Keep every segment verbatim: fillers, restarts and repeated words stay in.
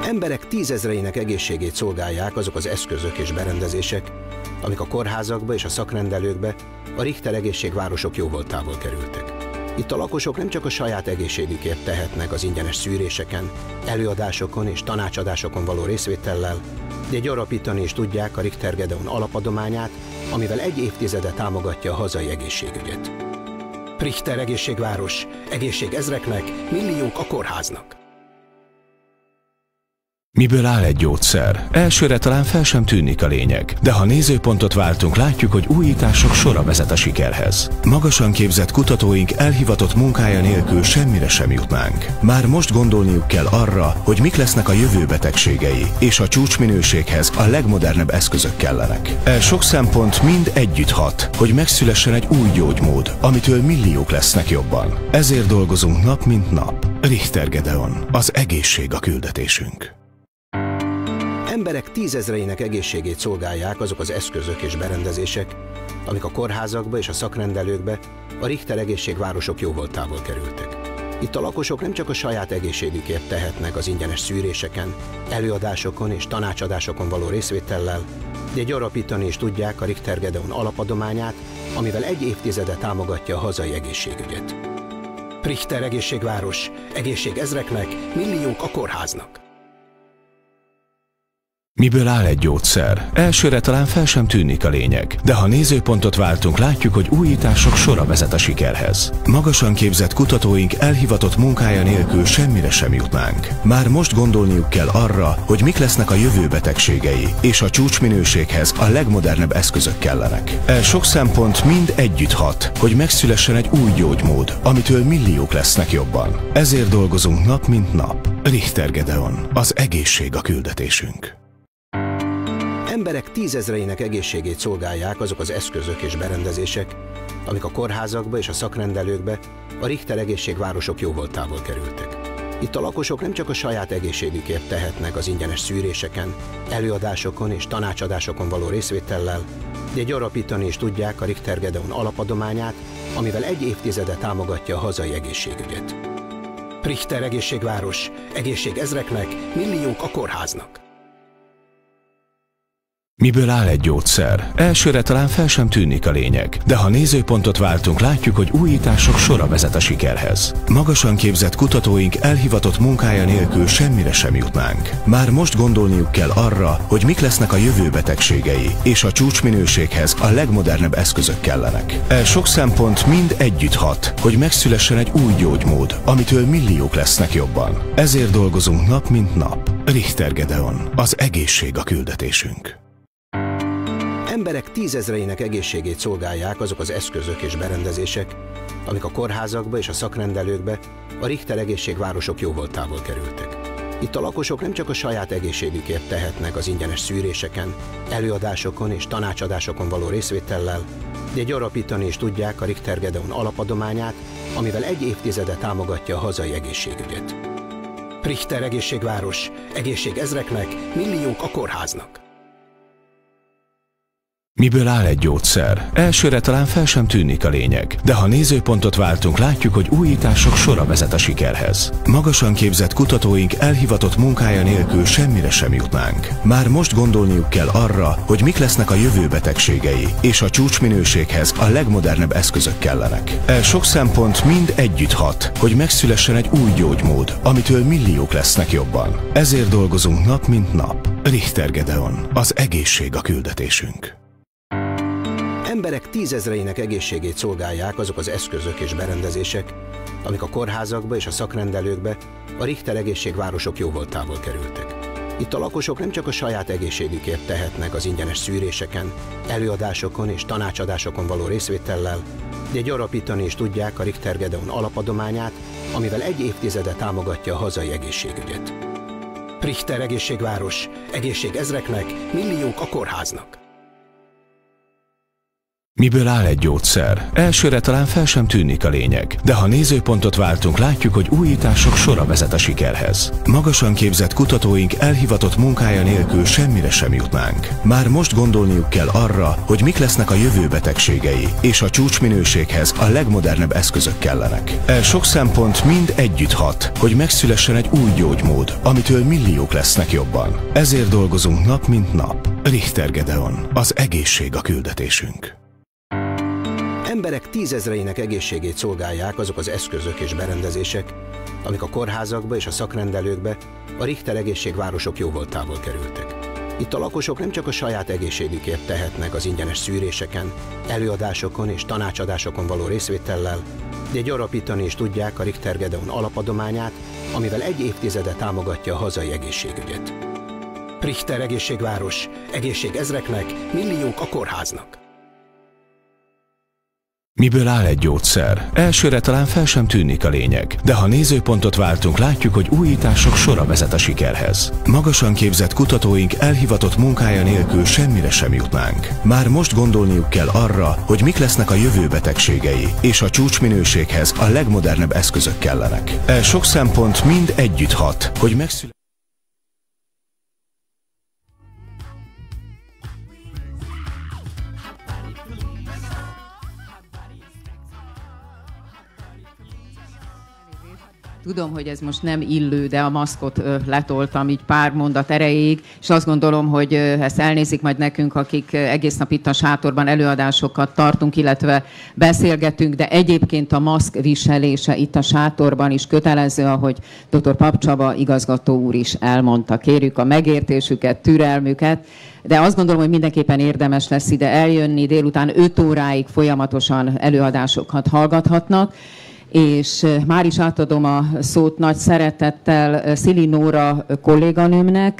Emberek tízezreinek egészségét szolgálják azok az eszközök és berendezések, amik a kórházakba és a szakrendelőkbe, a Richter egészségvárosok jóvoltából kerültek. Itt a lakosok nem csak a saját egészségükért tehetnek az ingyenes szűréseken, előadásokon és tanácsadásokon való részvétellel, de gyarapítani is tudják a Richter Gedeon alapadományát, amivel egy évtizede támogatja a hazai egészségügyet. Richter egészségváros, egészség ezreknek, milliók a kórháznak. Miből áll egy gyógyszer? Elsőre talán fel sem tűnik a lényeg, de ha nézőpontot váltunk, látjuk, hogy újítások sora vezet a sikerhez. Magasan képzett kutatóink elhivatott munkája nélkül semmire sem jutnánk. Már most gondolniuk kell arra, hogy mik lesznek a jövő betegségei, és a csúcsminőséghez a legmodernebb eszközök kellenek. E sok szempont mind együtt hat, hogy megszülessen egy új gyógymód, amitől milliók lesznek jobban. Ezért dolgozunk nap mint nap. Richter Gedeon, az egészség a küldetésünk. Emberek tízezreinek egészségét szolgálják azok az eszközök és berendezések, amik a kórházakba és a szakrendelőkbe, a Richter egészségvárosok jóvoltából kerültek. Itt a lakosok nem csak a saját egészségükért tehetnek az ingyenes szűréseken, előadásokon és tanácsadásokon való részvétellel, de gyarapítani is tudják a Richter Gedeon alapadományát, amivel egy évtizede támogatja a hazai egészségügyet. Richter egészségváros, egészség ezreknek, milliók a kórháznak. Miből áll egy gyógyszer? Elsőre talán fel sem tűnik a lényeg, de ha nézőpontot váltunk, látjuk, hogy újítások sora vezet a sikerhez. Magasan képzett kutatóink elhivatott munkája nélkül semmire sem jutnánk. Már most gondolniuk kell arra, hogy mik lesznek a jövő betegségei, és a csúcsminőséghez a legmodernebb eszközök kellenek. E sok szempont mind együtt hat, hogy megszülessen egy új gyógymód, amitől milliók lesznek jobban. Ezért dolgozunk nap mint nap. Richter Gedeon, az egészség a küldetésünk. Emberek tízezreinek egészségét szolgálják azok az eszközök és berendezések, amik a kórházakba és a szakrendelőkbe, a Richter egészségvárosok jóvoltából kerültek. Itt a lakosok nem csak a saját egészségükért tehetnek az ingyenes szűréseken, előadásokon és tanácsadásokon való részvétellel, de gyarapítani is tudják a Richter Gedeon alapadományát, amivel egy évtizede támogatja a hazai egészségügyet. Richter egészségváros, egészség ezreknek, milliók a kórháznak. Miből áll egy gyógyszer? Elsőre talán fel sem tűnik a lényeg, de ha nézőpontot váltunk, látjuk, hogy újítások sora vezet a sikerhez. Magasan képzett kutatóink elhivatott munkája nélkül semmire sem jutnánk. Már most gondolniuk kell arra, hogy mik lesznek a jövő betegségei, és a csúcsminőséghez a legmodernebb eszközök kellenek. E sok szempont mind együtt hat, hogy megszülessen egy új gyógymód, amitől milliók lesznek jobban. Ezért dolgozunk nap mint nap. Richter Gedeon, az egészség a küldetésünk. Emberek tízezreinek egészségét szolgálják azok az eszközök és berendezések, amik a kórházakba és a szakrendelőkbe, a Richter egészségvárosok jóvoltából kerültek. Itt a lakosok nem csak a saját egészségükért tehetnek az ingyenes szűréseken, előadásokon és tanácsadásokon való részvétellel, de gyarapítani is tudják a Richter Gedeon alapadományát, amivel egy évtizede támogatja a hazai egészségügyet. Richter egészségváros, egészség ezreknek, milliók a kórháznak. Miből áll egy gyógyszer? Elsőre talán fel sem tűnik a lényeg, de ha nézőpontot váltunk, látjuk, hogy újítások sora vezet a sikerhez. Magasan képzett kutatóink elhivatott munkája nélkül semmire sem jutnánk. Már most gondolniuk kell arra, hogy mik lesznek a jövő betegségei, és a csúcsminőséghez a legmodernebb eszközök kellenek. E sok szempont mind együtt hat, hogy megszülessen egy új gyógymód, amitől milliók lesznek jobban. Ezért dolgozunk nap mint nap. Richter Gedeon, az egészség a küldetésünk. Emberek tízezreinek egészségét szolgálják azok az eszközök és berendezések, amik a kórházakba és a szakrendelőkbe, a Richter egészségvárosok jóvoltából kerültek. Itt a lakosok nem csak a saját egészségükért tehetnek az ingyenes szűréseken, előadásokon és tanácsadásokon való részvétellel, de gyarapítani is tudják a Richter Gedeon alapadományát, amivel egy évtizede támogatja a hazai egészségügyet. Richter egészségváros, egészség ezreknek, milliók a kórháznak. Miből áll egy gyógyszer? Elsőre talán fel sem tűnik a lényeg, de ha nézőpontot váltunk, látjuk, hogy újítások sora vezet a sikerhez. Magasan képzett kutatóink elhivatott munkája nélkül semmire sem jutnánk. Már most gondolniuk kell arra, hogy mik lesznek a jövő betegségei, és a csúcsminőséghez a legmodernebb eszközök kellenek. E sok szempont mind együtt hat, hogy megszülessen egy új gyógymód, amitől milliók lesznek jobban. Ezért dolgozunk nap mint nap. Richter Gedeon. Az egészség a küldetésünk. Emberek tízezreinek egészségét szolgálják azok az eszközök és berendezések, amik a kórházakba és a szakrendelőkbe, a Richter egészségvárosok jóvoltából kerültek. Itt a lakosok nem csak a saját egészségükért tehetnek az ingyenes szűréseken, előadásokon és tanácsadásokon való részvétellel, de gyarapítani is tudják a Richter Gedeon alapadományát, amivel egy évtizede támogatja a hazai egészségügyet. Richter egészségváros, egészség ezreknek, milliók a kórháznak. Miből áll egy gyógyszer? Elsőre talán fel sem tűnik a lényeg, de ha nézőpontot váltunk, látjuk, hogy újítások sora vezet a sikerhez. Magasan képzett kutatóink elhivatott munkája nélkül semmire sem jutnánk. Már most gondolniuk kell arra, hogy mik lesznek a jövő betegségei, és a csúcsminőséghez a legmodernebb eszközök kellenek. E sok szempont mind együtt hat, hogy megszülessen. Tudom, hogy ez most nem illő, de a maszkot ö, letoltam így pár mondat erejéig, és azt gondolom, hogy ö, ezt elnézik majd nekünk, akik ö, egész nap itt a sátorban előadásokat tartunk, illetve beszélgetünk, de egyébként a maszk viselése itt a sátorban is kötelező, ahogy dr. Papp Csaba igazgató úr is elmondta. Kérjük a megértésüket, türelmüket, de azt gondolom, hogy mindenképpen érdemes lesz ide eljönni, délután öt óráig folyamatosan előadásokat hallgathatnak. És már is átadom a szót nagy szeretettel Szili Nóra kolléganőmnek,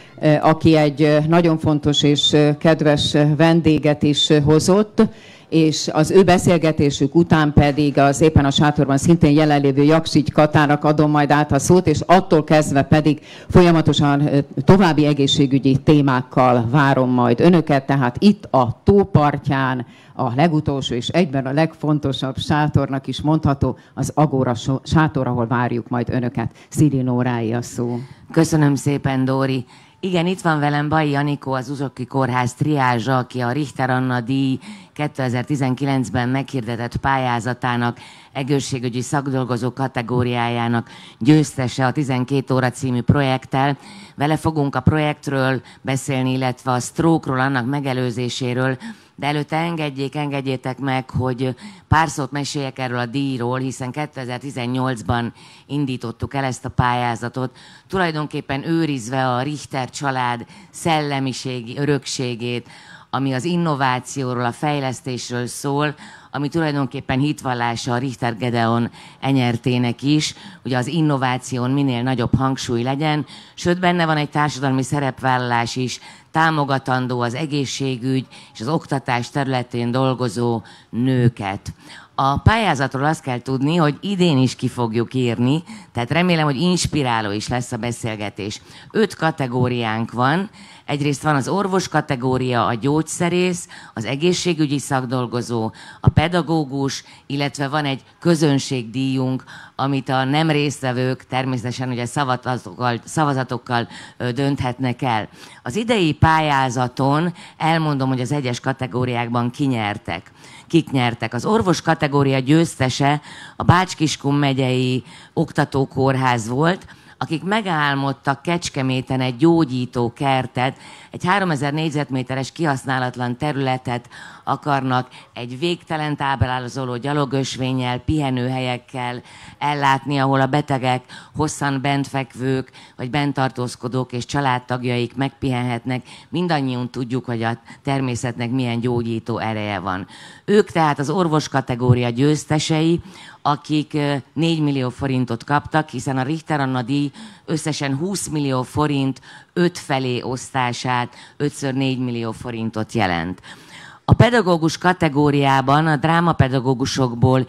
aki egy nagyon fontos és kedves vendéget is hozott, és az ő beszélgetésük után pedig az éppen a sátorban szintén jelenlévő Jaksics Katának adom majd át a szót, és attól kezdve pedig folyamatosan további egészségügyi témákkal várom majd önöket, tehát itt a tópartján, a legutolsó és egyben a legfontosabb sátornak is mondható, az Agora sátor, ahol várjuk majd önöket. Szili Nóráé a szó. Köszönöm szépen, Dóri. Igen, itt van velem Bai Anikó, az Uzsoki Kórház triázsa, aki a Richter Anna díj kétezer-tizenkilencben meghirdetett pályázatának egészségügyi szakdolgozó kategóriájának győztese a tizenkét óra című projekttel. Vele fogunk a projektről beszélni, illetve a stroke-ról, annak megelőzéséről, de előtte engedjék, engedjétek meg, hogy pár szót meséljek erről a díjról, hiszen kétezer-tizennyolcban indítottuk el ezt a pályázatot, tulajdonképpen őrizve a Richter család szellemiségi örökségét, ami az innovációról, a fejlesztésről szól, ami tulajdonképpen hitvallása a Richter Gedeon enyertének is, hogy az innováción minél nagyobb hangsúly legyen, sőt benne van egy társadalmi szerepvállalás is, támogatandó az egészségügy és az oktatás területén dolgozó nőket. A pályázatról azt kell tudni, hogy idén is ki fogjuk írni, tehát remélem, hogy inspiráló is lesz a beszélgetés. Öt kategóriánk van. Egyrészt van az orvos kategória, a gyógyszerész, az egészségügyi szakdolgozó, a pedagógus, illetve van egy közönségdíjunk, amit a nem résztvevők természetesen ugye szavazatokkal, szavazatokkal dönthetnek el. Az idei pályázaton elmondom, hogy az egyes kategóriákban kinyertek. Kik nyertek? Az orvos kategória győztese a Bács-Kiskun megyei oktatókórház volt, akik megálmodtak Kecskeméten egy gyógyító kertet, egy háromezer négyzetméteres kihasználatlan területet akarnak egy végtelen táblázoló gyalogösvénnyel, pihenőhelyekkel ellátni, ahol a betegek, hosszan bentfekvők, vagy benttartózkodók és családtagjaik megpihenhetnek. Mindannyian tudjuk, hogy a természetnek milyen gyógyító ereje van. Ők tehát az orvos kategória győztesei, akik négy millió forintot kaptak, hiszen a Richter Anna díj összesen húsz millió forint öt felé osztását, ötször négy millió forintot jelent. A pedagógus kategóriában a drámapedagógusokból,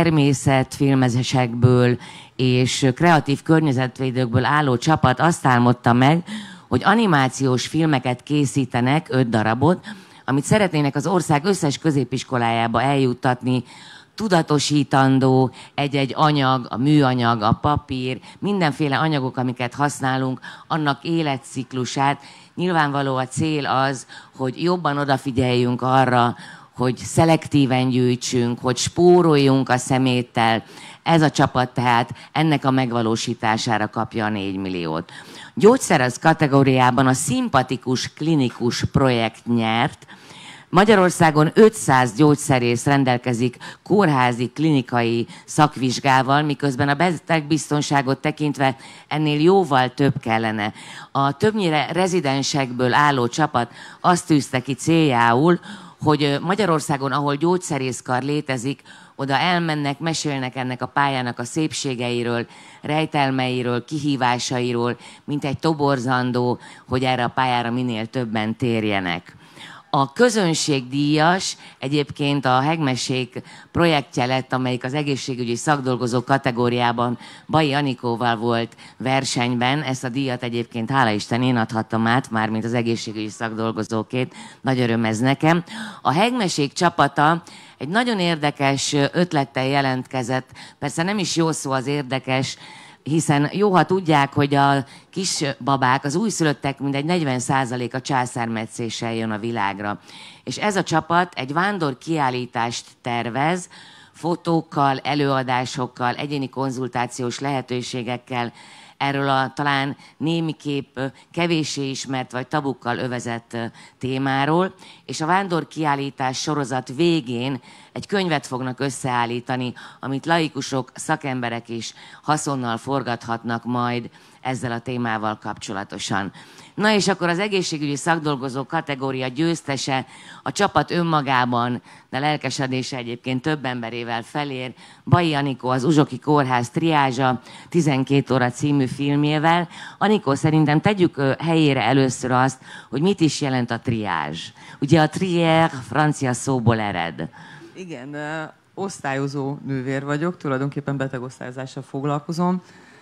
természetfilmesekből és kreatív környezetvédőkből álló csapat azt álmodta meg, hogy animációs filmeket készítenek, öt darabot, amit szeretnének az ország összes középiskolájába eljuttatni, tudatosítandó egy-egy anyag, a műanyag, a papír, mindenféle anyagok, amiket használunk, annak életciklusát. Nyilvánvaló a cél az, hogy jobban odafigyeljünk arra, hogy szelektíven gyűjtsünk, hogy spóroljunk a szeméttel. Ez a csapat tehát ennek a megvalósítására kapja a négy milliót. Gyógyszerez kategóriában a szimpatikus klinikus projekt nyert. Magyarországon ötszáz gyógyszerész rendelkezik kórházi klinikai szakvizsgával, miközben a betegbiztonságot tekintve ennél jóval több kellene. A többnyire rezidensekből álló csapat azt tűzte ki céljául, hogy Magyarországon, ahol gyógyszerészkar létezik, oda elmennek, mesélnek ennek a pályának a szépségeiről, rejtelmeiről, kihívásairól, mint egy toborzandó, hogy erre a pályára minél többen térjenek. A közönségdíjas egyébként a Hegmesék projektje lett, amelyik az egészségügyi szakdolgozók kategóriában Bai Anikóval volt versenyben. Ezt a díjat egyébként, hála Isten, én adhattam át, mármint az egészségügyi szakdolgozókét. Nagy öröm ez nekem. A Hegmesék csapata egy nagyon érdekes ötlettel jelentkezett. Persze nem is jó szó az érdekes, hiszen jó, ha tudják, hogy a kisbabák, az újszülöttek mindegy negyven százaléka császármetszéssel jön a világra. És ez a csapat egy vándor kiállítást tervez, fotókkal, előadásokkal, egyéni konzultációs lehetőségekkel, erről a talán némiképp kevéssé ismert vagy tabukkal övezett témáról, és a vándor kiállítás sorozat végén egy könyvet fognak összeállítani, amit laikusok, szakemberek is haszonnal forgathatnak majd ezzel a témával kapcsolatosan. Na és akkor az egészségügyi szakdolgozó kategória győztese, a csapat önmagában, de lelkesedése egyébként több emberével felér, Bai Anikó, az Uzsoki Kórház triázsa tizenkét óra című filmjével. Anikó, szerintem tegyük helyére először azt, hogy mit is jelent a triázs. Ugye a trier francia szóból ered. Igen, osztályozó nővér vagyok, tulajdonképpen betegosztályozással foglalkozom.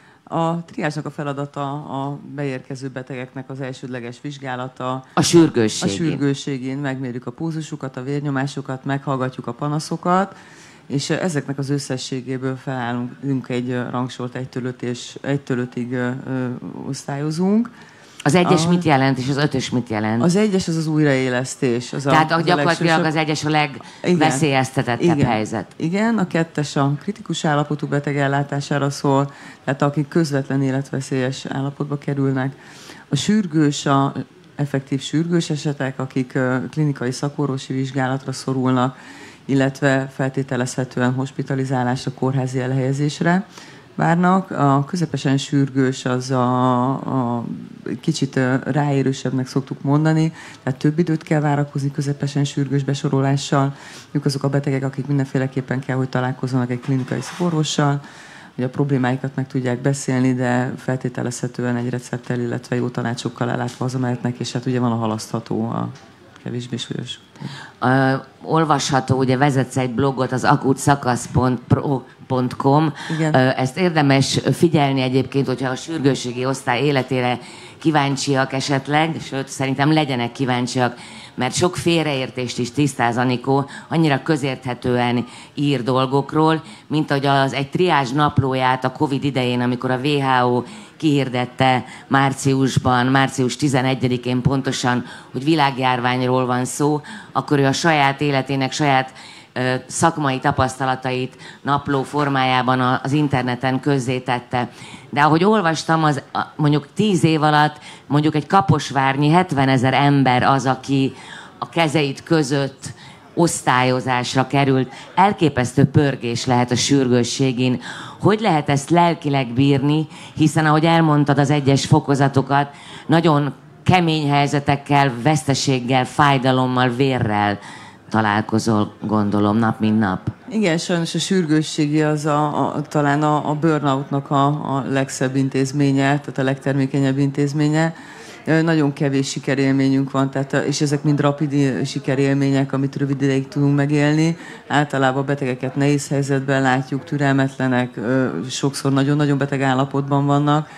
A triázsnak a feladata a beérkező betegeknek az elsődleges vizsgálata. A sürgősségén. A sürgősségén megmérjük a pulzusukat, a vérnyomásukat, meghallgatjuk a panaszokat, és ezeknek az összességéből felállunk egy rangsort, egytől öt és egytől ötig osztályozunk. Az egyes a... mit jelent, és az ötös mit jelent? Az egyes az az újraélesztés. Az Tehát a, az gyakorlatilag az egyes a legveszélyeztetettebb helyzet. Igen, a kettes a kritikus állapotú beteg ellátására szól, tehát akik közvetlen életveszélyes állapotba kerülnek. A sürgős, a effektív sürgős esetek, akik klinikai szakorvosi vizsgálatra szorulnak, illetve feltételezhetően hospitalizálásra, kórházi elhelyezésre várnak. A közepesen sürgős az a, a kicsit ráérősebbnek szoktuk mondani, tehát több időt kell várakozni közepesen sürgős besorolással. Ők azok a betegek, akik mindenféleképpen kell, hogy találkozzanak egy klinikai szakorvossal, hogy a problémáikat meg tudják beszélni, de feltételezhetően egy recepttel, illetve jó tanácsokkal ellátva hazamehetnek, és hát ugye van a halasztható, a kevésbé súlyos. Uh, olvasható, ugye vezetsz egy blogot, az akutszakasz pont pro pont com. Uh, ezt érdemes figyelni egyébként, hogyha a sürgősségi osztály életére kíváncsiak esetleg, sőt, szerintem legyenek kíváncsiak, mert sok félreértést is tisztáz Anikó, annyira közérthetően ír dolgokról, mint hogy az egy triázs naplóját a Covid idején, amikor a vé há ó kihirdette márciusban, március tizenegyedikén pontosan, hogy világjárványról van szó, akkor ő a saját életének, saját ö, szakmai tapasztalatait napló formájában az interneten közzétette. De ahogy olvastam, az mondjuk tíz év alatt mondjuk egy kaposvárnyi hetvenezer ember az, aki a kezeit között osztályozásra került. Elképesztő pörgés lehet a sürgősségén. Hogy lehet ezt lelkileg bírni, hiszen ahogy elmondtad az egyes fokozatokat, nagyon kemény helyzetekkel, veszteséggel, fájdalommal, vérrel találkozol, gondolom, nap mint nap. Igen, sajnos a sürgősségi az a, a, talán a, a burnoutnak a, a legszebb intézménye, tehát a legtermékenyebb intézménye. Nagyon kevés sikerélményünk van, tehát, és ezek mind rapid sikerélmények, amit rövid ideig tudunk megélni. Általában a betegeket nehéz helyzetben látjuk, türelmetlenek, sokszor nagyon-nagyon beteg állapotban vannak,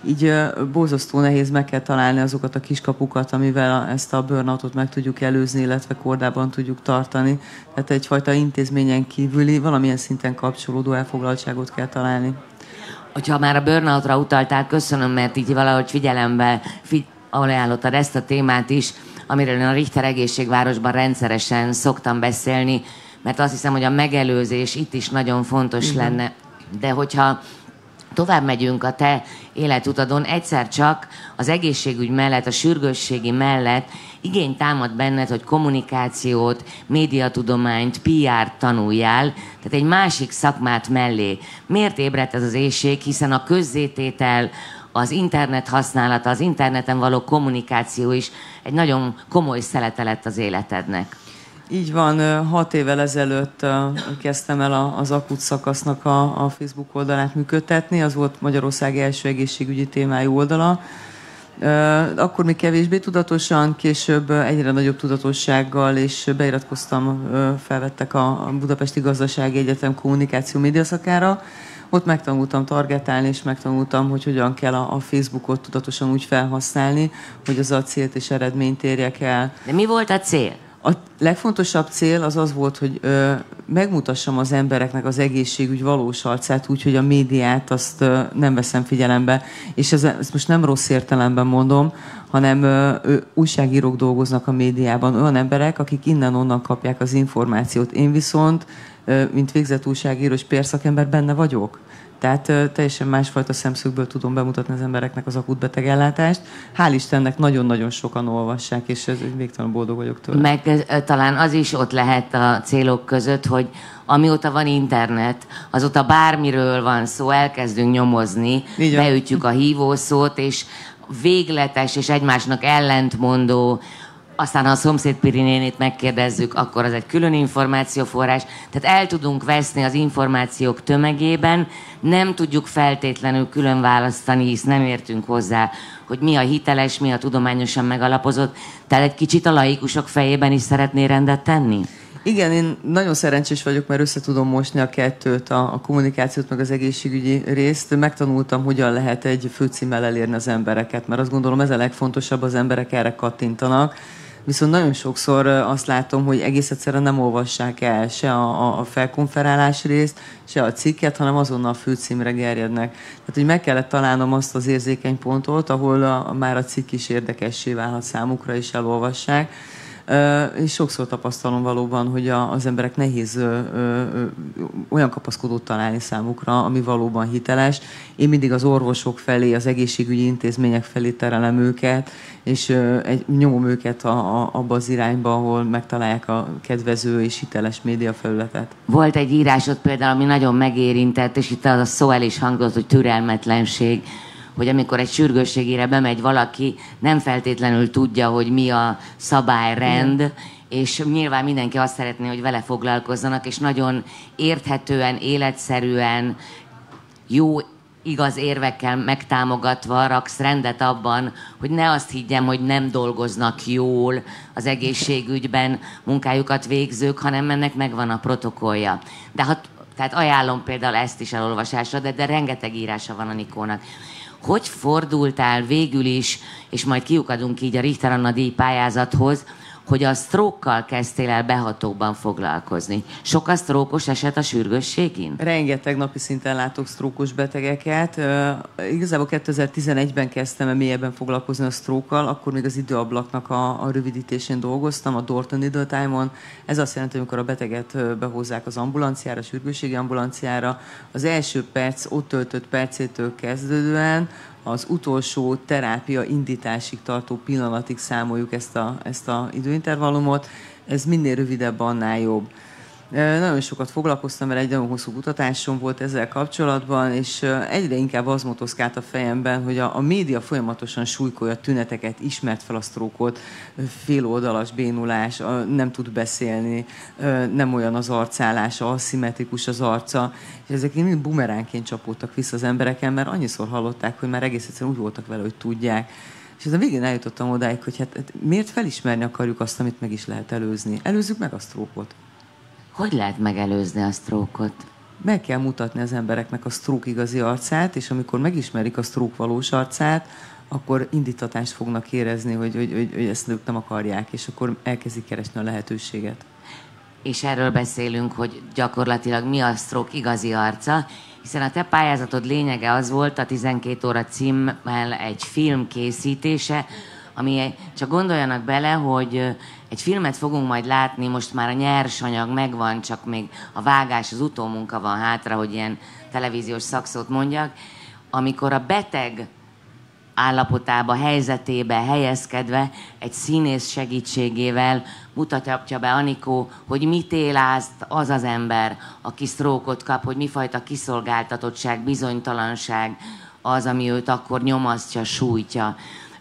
így borzasztó nehéz, meg kell találni azokat a kiskapukat, amivel ezt a burnoutot meg tudjuk előzni, illetve kordában tudjuk tartani. Tehát egyfajta intézményen kívüli, valamilyen szinten kapcsolódó elfoglaltságot kell találni. Hogyha már a burnoutra utaltál, köszönöm, mert így valahogy figyelembe figy- ajánlottad ezt a témát is, amiről én a Richter Egészségvárosban rendszeresen szoktam beszélni, mert azt hiszem, hogy a megelőzés itt is nagyon fontos Igen. lenne. De hogyha tovább megyünk a te életutadon, egyszer csak az egészségügy mellett, a sürgősségi mellett igény támad benned, hogy kommunikációt, médiatudományt, pé er-t tanuljál, tehát egy másik szakmát mellé. Miért ébredt ez az éhség? Hiszen a közzététel, az internet használata, az interneten való kommunikáció is egy nagyon komoly szelete lett az életednek. Így van, hat évvel ezelőtt kezdtem el az akut szakasznak a, a Facebook oldalát működtetni, az volt Magyarország első egészségügyi témájú oldala. Akkor még kevésbé tudatosan, később egyre nagyobb tudatossággal, és beiratkoztam, felvettek a Budapesti Gazdasági Egyetem kommunikáció médiaszakára. Ott megtanultam targetálni, és megtanultam, hogy hogyan kell a Facebookot tudatosan úgy felhasználni, hogy az a célt és eredményt érjek el. De mi volt a cél? A legfontosabb cél az az volt, hogy ö, megmutassam az embereknek az egészségügy valós arcát, úgy, hogy a médiát azt ö, nem veszem figyelembe. És ez, ezt most nem rossz értelemben mondom, hanem ö, ö, újságírók dolgoznak a médiában, olyan emberek, akik innen-onnan kapják az információt. Én viszont, ö, mint végzett újságíró és pé er szakember benne vagyok. Tehát ö, teljesen másfajta szemszögből tudom bemutatni az embereknek az akut betegellátást. Hál' Istennek nagyon-nagyon sokan olvassák, és ez, végtelenül boldog vagyok tőle. Meg ö, talán az is ott lehet a célok között, hogy amióta van internet, azóta bármiről van szó, elkezdünk nyomozni, beütjük a hívószót, és végletes és egymásnak ellentmondó, aztán ha a szomszéd Piri nénit megkérdezzük, akkor az egy külön információforrás. Tehát el tudunk veszni az információk tömegében, nem tudjuk feltétlenül külön választani, hisz nem értünk hozzá, hogy mi a hiteles, mi a tudományosan megalapozott. Tehát egy kicsit a laikusok fejében is szeretné rendet tenni? Igen, én nagyon szerencsés vagyok, mert össze tudom mosni a kettőt, a, a kommunikációt, meg az egészségügyi részt. Megtanultam, hogyan lehet egy főcímmel elérni az embereket, mert azt gondolom, ez a legfontosabb, az emberek erre kattintanak. Viszont nagyon sokszor azt látom, hogy egész egyszerűen nem olvassák el se a, a felkonferálás részt, se a cikket, hanem azonnal a főcímre gerjednek. Tehát, hogy meg kellett találnom azt az érzékeny pontot, ahol a, már a cikk is érdekessé válhat számukra, és elolvassák. Uh, és sokszor tapasztalom valóban, hogy a, az emberek nehéz uh, uh, olyan kapaszkodót találni számukra, ami valóban hiteles. Én mindig az orvosok felé, az egészségügyi intézmények felé terelem őket, és uh, egy, nyomom őket a, a, abba az irányba, ahol megtalálják a kedvező és hiteles médiafelületet. Volt egy írásod például, ami nagyon megérintett, és itt az a szó el is hangzott, hogy türelmetlenség, hogy amikor egy sürgősségére bemegy valaki, nem feltétlenül tudja, hogy mi a szabályrend, igen. És nyilván mindenki azt szeretné, hogy vele foglalkozzanak, és nagyon érthetően, életszerűen, jó, igaz érvekkel megtámogatva raksz rendet abban, hogy ne azt higgyem, hogy nem dolgoznak jól az egészségügyben munkájukat végzők, hanem ennek megvan a protokollja. De ha, tehát ajánlom például ezt is elolvasásra, de, de rengeteg írása van a Nikónak. Hogy fordultál végül is, és majd kiukadunk így a Richter Anna díj pályázathoz, hogy a sztrókkal kezdtél el behatóban foglalkozni. Sok a sztrókos eset a sürgősségén? Rengeteg napi szinten látok sztrókos betegeket. Uh, igazából kétezer-tizenegyben kezdtem el mélyebben foglalkozni a sztrókkal, akkor még az időablaknak a, a rövidítésén dolgoztam, a Door-to Needle Time-on. Ez azt jelenti, hogy amikor a beteget behozzák az ambulanciára, a sürgősségi ambulanciára, az első perc, ott töltött percétől kezdődően az utolsó terápia indításig tartó pillanatig számoljuk ezt a, ezt a időintervallumot. Ez minél rövidebb, annál jobb. Nagyon sokat foglalkoztam vele, egy nagyon hosszú kutatásom volt ezzel kapcsolatban, és egyre inkább az motoszkált a fejemben, hogy a, a média folyamatosan súlykolja tüneteket, ismert fel a sztrókot, féloldalas bénulás, nem tud beszélni, nem olyan az arcállása, aszimmetrikus az arca, és ezek mind bumeránként csapódtak vissza az embereken, mert annyiszor hallották, hogy már egész egyszerűen úgy voltak vele, hogy tudják. És a végén eljutottam odáig, hogy hát, hát miért felismerni akarjuk azt, amit meg is lehet előzni? Előzzük meg a sztrókot. Hogy lehet megelőzni a sztrókot? meg kell mutatni az embereknek a stroke igazi arcát, és amikor megismerik a stroke valós arcát, akkor indítatást fognak érezni, hogy, hogy, hogy, hogy ezt ők nem akarják, és akkor elkezdik keresni a lehetőséget. És erről beszélünk, hogy gyakorlatilag mi a stroke igazi arca, hiszen a te pályázatod lényege az volt, a tizenkét óra címmel egy film készítése, ami, csak gondoljanak bele, hogy egy filmet fogunk majd látni, most már a nyersanyag megvan, csak még a vágás, az utómunka van hátra, hogy ilyen televíziós szakszót mondjak, amikor a beteg állapotába, helyzetébe helyezkedve egy színész segítségével mutatja be Anikó, hogy mit él át az az ember, aki sztrókot kap, hogy mifajta kiszolgáltatottság, bizonytalanság az, ami őt akkor nyomasztja, sújtja.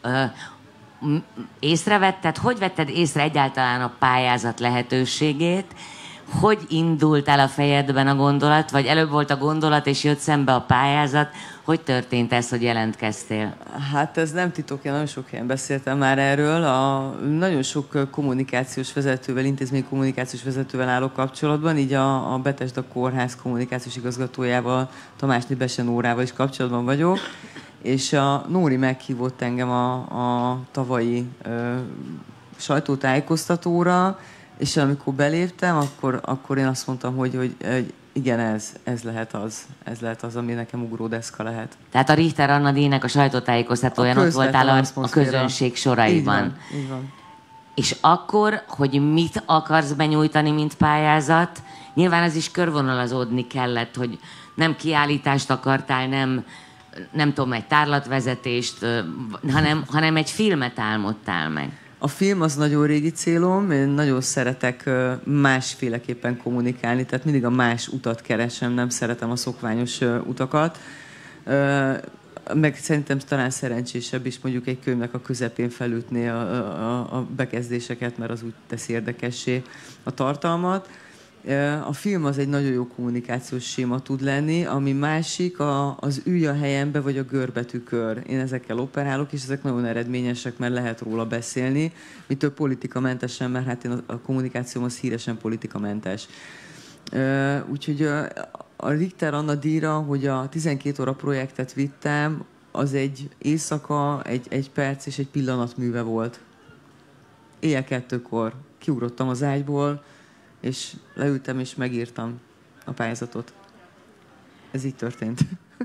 Észrevetted, hogy vetted észre egyáltalán a pályázat lehetőségét? Hogy indult el a fejedben a gondolat, vagy előbb volt a gondolat, és jött szembe a pályázat? Hogy történt ez, hogy jelentkeztél? Hát ez nem titok, én nagyon sok helyen beszéltem már erről. A, nagyon sok kommunikációs vezetővel, intézményi kommunikációs vezetővel állok kapcsolatban, így a, a Betesda Kórház kommunikációs igazgatójával, Tamásné Besenórával is kapcsolatban vagyok. És a Nóri meghívott engem a, a tavalyi ö, sajtótájékoztatóra, és amikor beléptem, akkor, akkor én azt mondtam, hogy, hogy, hogy igen, ez, ez lehet az, ez lehet az, ami nekem ugródeszka lehet. Tehát a Richter Anna díjnak a sajtótájékoztatóján ott voltál a, a közönség soraiban. Így van, így van. És akkor, hogy mit akarsz benyújtani, mint pályázat, nyilván ez is körvonalazódni kellett, hogy nem kiállítást akartál, nem, nem tudom, egy tárlatvezetést, hanem, hanem egy filmet álmodtál meg. A film az nagyon régi célom, én nagyon szeretek másféleképpen kommunikálni, tehát mindig a más utat keresem, nem szeretem a szokványos utakat. Meg szerintem talán szerencsésebb is mondjuk egy könyvnek a közepén felütni a, a, a bekezdéseket, mert az úgy teszi érdekessé a tartalmat. A film az egy nagyon jó kommunikációs séma tud lenni, ami másik a, az ülj a helyembe, vagy a görbetűkör. Én ezekkel operálok, és ezek nagyon eredményesek, mert lehet róla beszélni. Mitől politikamentesen, mert hát én a, a kommunikációm az híresen politikamentes. Úgyhogy a Richter Anna díjra, hogy a tizenkét óra projektet vittem, az egy éjszaka, egy, egy perc és egy pillanat műve volt. Éjjel kettőkor kiugrottam az ágyból, és leültem, és megírtam a pályázatot. Ez így történt.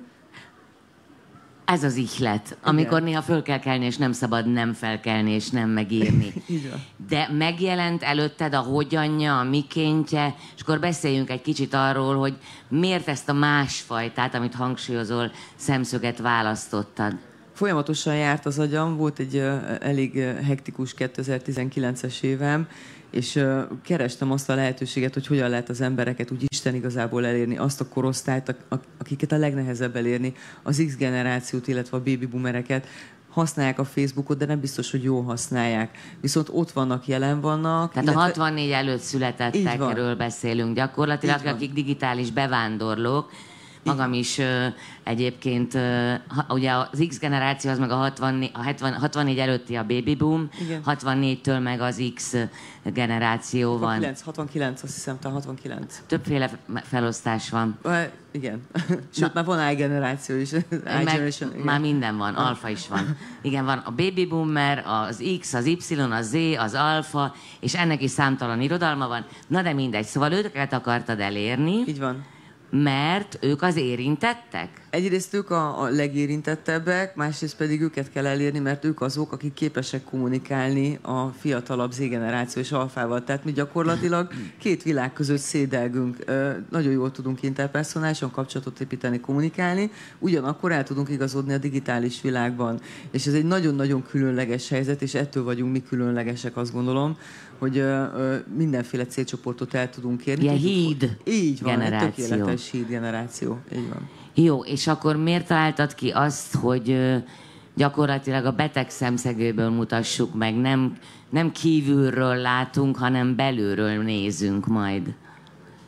Ez az ihlet, amikor néha föl kell kelni, és nem szabad nem felkelni, és nem megírni. De megjelent előtted a hogyanja, a mikéntje, és akkor beszéljünk egy kicsit arról, hogy miért ezt a másfajtát, amit hangsúlyozol, szemszöget választottad. Folyamatosan járt az agyam, volt egy uh, elég uh, hektikus kétezer-tizenkilences évem, és uh, kerestem azt a lehetőséget, hogy hogyan lehet az embereket úgy Isten igazából elérni, azt a korosztályt, akiket a legnehezebb elérni, az X generációt, illetve a baby boomereket. Használják a Facebookot, de nem biztos, hogy jól használják. Viszont ott vannak, jelen vannak. Tehát illetve... a hatvannégy előtt születettekről beszélünk gyakorlatilag, akik digitális bevándorlók. Magam is uh, egyébként, uh, ha, ugye az X generáció az meg a, hatvannégy, a hetven, hatvannégy előtti a baby boom, igen. hatvannégytől meg az X generáció hatvankilenc, van. hatvankilenc, azt hiszem, talán hatvankilenc. Többféle felosztás van. Uh, igen. Sőt, Na, már van I-generáció is. Meg, már minden van, alfa is van. Igen, van a baby boomer, az X, az Y, az Z, az alfa, és ennek is számtalan irodalma van. Na de mindegy, szóval őket akartad elérni. Így van. Mert ők az érintettek? Egyrészt ők a, a legérintettebbek, másrészt pedig őket kell elérni, mert ők azok, akik képesek kommunikálni a fiatalabb Z-generáció és alfával. Tehát mi gyakorlatilag két világ között szédelgünk. Nagyon jól tudunk interpersonálisan kapcsolatot építeni, kommunikálni, ugyanakkor el tudunk igazodni a digitális világban. És ez egy nagyon-nagyon különleges helyzet, és ettől vagyunk mi különlegesek, azt gondolom, hogy mindenféle célcsoportot el tudunk érni. Ilyen híd Így van, generáció. Egy tökéletes híd generáció. Így van. Jó, és akkor miért találtad ki azt, hogy gyakorlatilag a beteg szemszögéből mutassuk meg, nem, nem kívülről látunk, hanem belülről nézünk majd?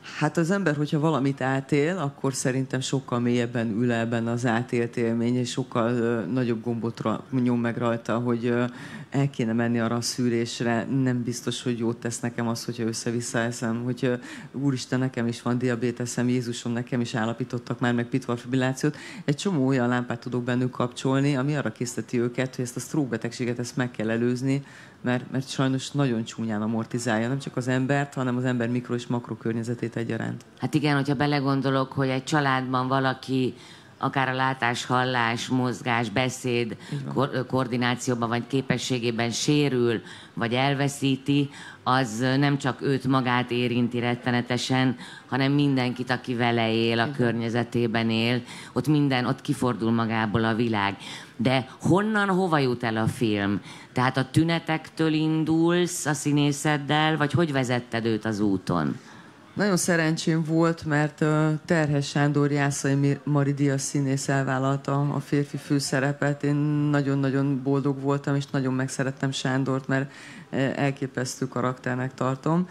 Hát az ember, hogyha valamit átél, akkor szerintem sokkal mélyebben ül ebben az átélt élmény, és sokkal ö, nagyobb gombot ra, nyom meg rajta, hogy ö, el kéne menni arra a szűrésre. Nem biztos, hogy jót tesz nekem az, hogyha össze-vissza eszem, hogy ö, úristen, nekem is van diabéteszem, Jézusom, nekem is állapítottak már meg pitvarfibrillációt. Egy csomó olyan lámpát tudok bennük kapcsolni, ami arra készteti őket, hogy ezt a stroke betegséget ezt meg kell előzni, mert, mert sajnos nagyon csúnyán amortizálja nem csak az embert, hanem az ember mikro- és makrokörnyezetét egyaránt. Hát igen, hogyha belegondolok, hogy egy családban valaki akár a látás, hallás, mozgás, beszéd ko- koordinációban vagy képességében sérül, vagy elveszíti, az nem csak őt magát érinti rettenetesen, hanem mindenkit, aki vele él, a igen. környezetében él. Ott minden, ott kifordul magából a világ. De honnan, hova jut el a film? Tehát a tünetektől indulsz a színészeddel, vagy hogy vezetted őt az úton? Nagyon szerencsém volt, mert Terhes Sándor Jászai Mari díjas színész elvállalta a férfi főszerepet. Én nagyon-nagyon boldog voltam, és nagyon megszerettem Sándort, mert elképesztő karakternek tartom.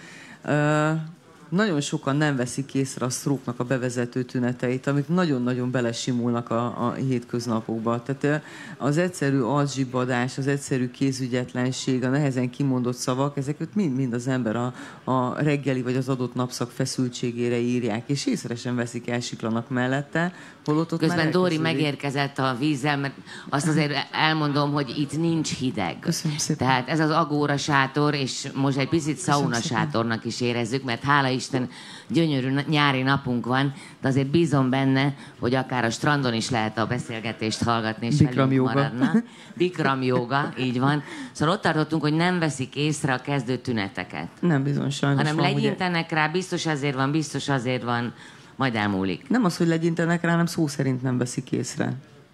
Nagyon sokan nem veszik észre a stroke-nak a bevezető tüneteit, amik nagyon-nagyon belesimulnak a, a hétköznapokba. Tehát az egyszerű arczsibbadás, az egyszerű kézügyetlenség, a nehezen kimondott szavak, ezeket mind-mind az ember a, a reggeli vagy az adott napszak feszültségére írják, és észre sem veszik, elsiklanak mellette. Holott ott közben Dóri megérkezett a vízzel, mert azt azért elmondom, hogy itt nincs hideg. Köszönöm szépen. Tehát ez az agóra sátor, és most egy picit szauna sátornak is érezzük, mert hála Isten gyönyörű nyári napunk van, de azért bízom benne, hogy akár a strandon is lehet a beszélgetést hallgatni, és Bikram velünk maradna. Bikram jóga, így van. Szóval ott tartottunk, hogy nem veszik észre a kezdő tüneteket. Nem bizony, sajnos hanem van, legyintenek ugye... rá, biztos azért van, biztos azért van, majd elmúlik. Nem az, hogy legyintenek rá, hanem szó szerint nem veszik észre.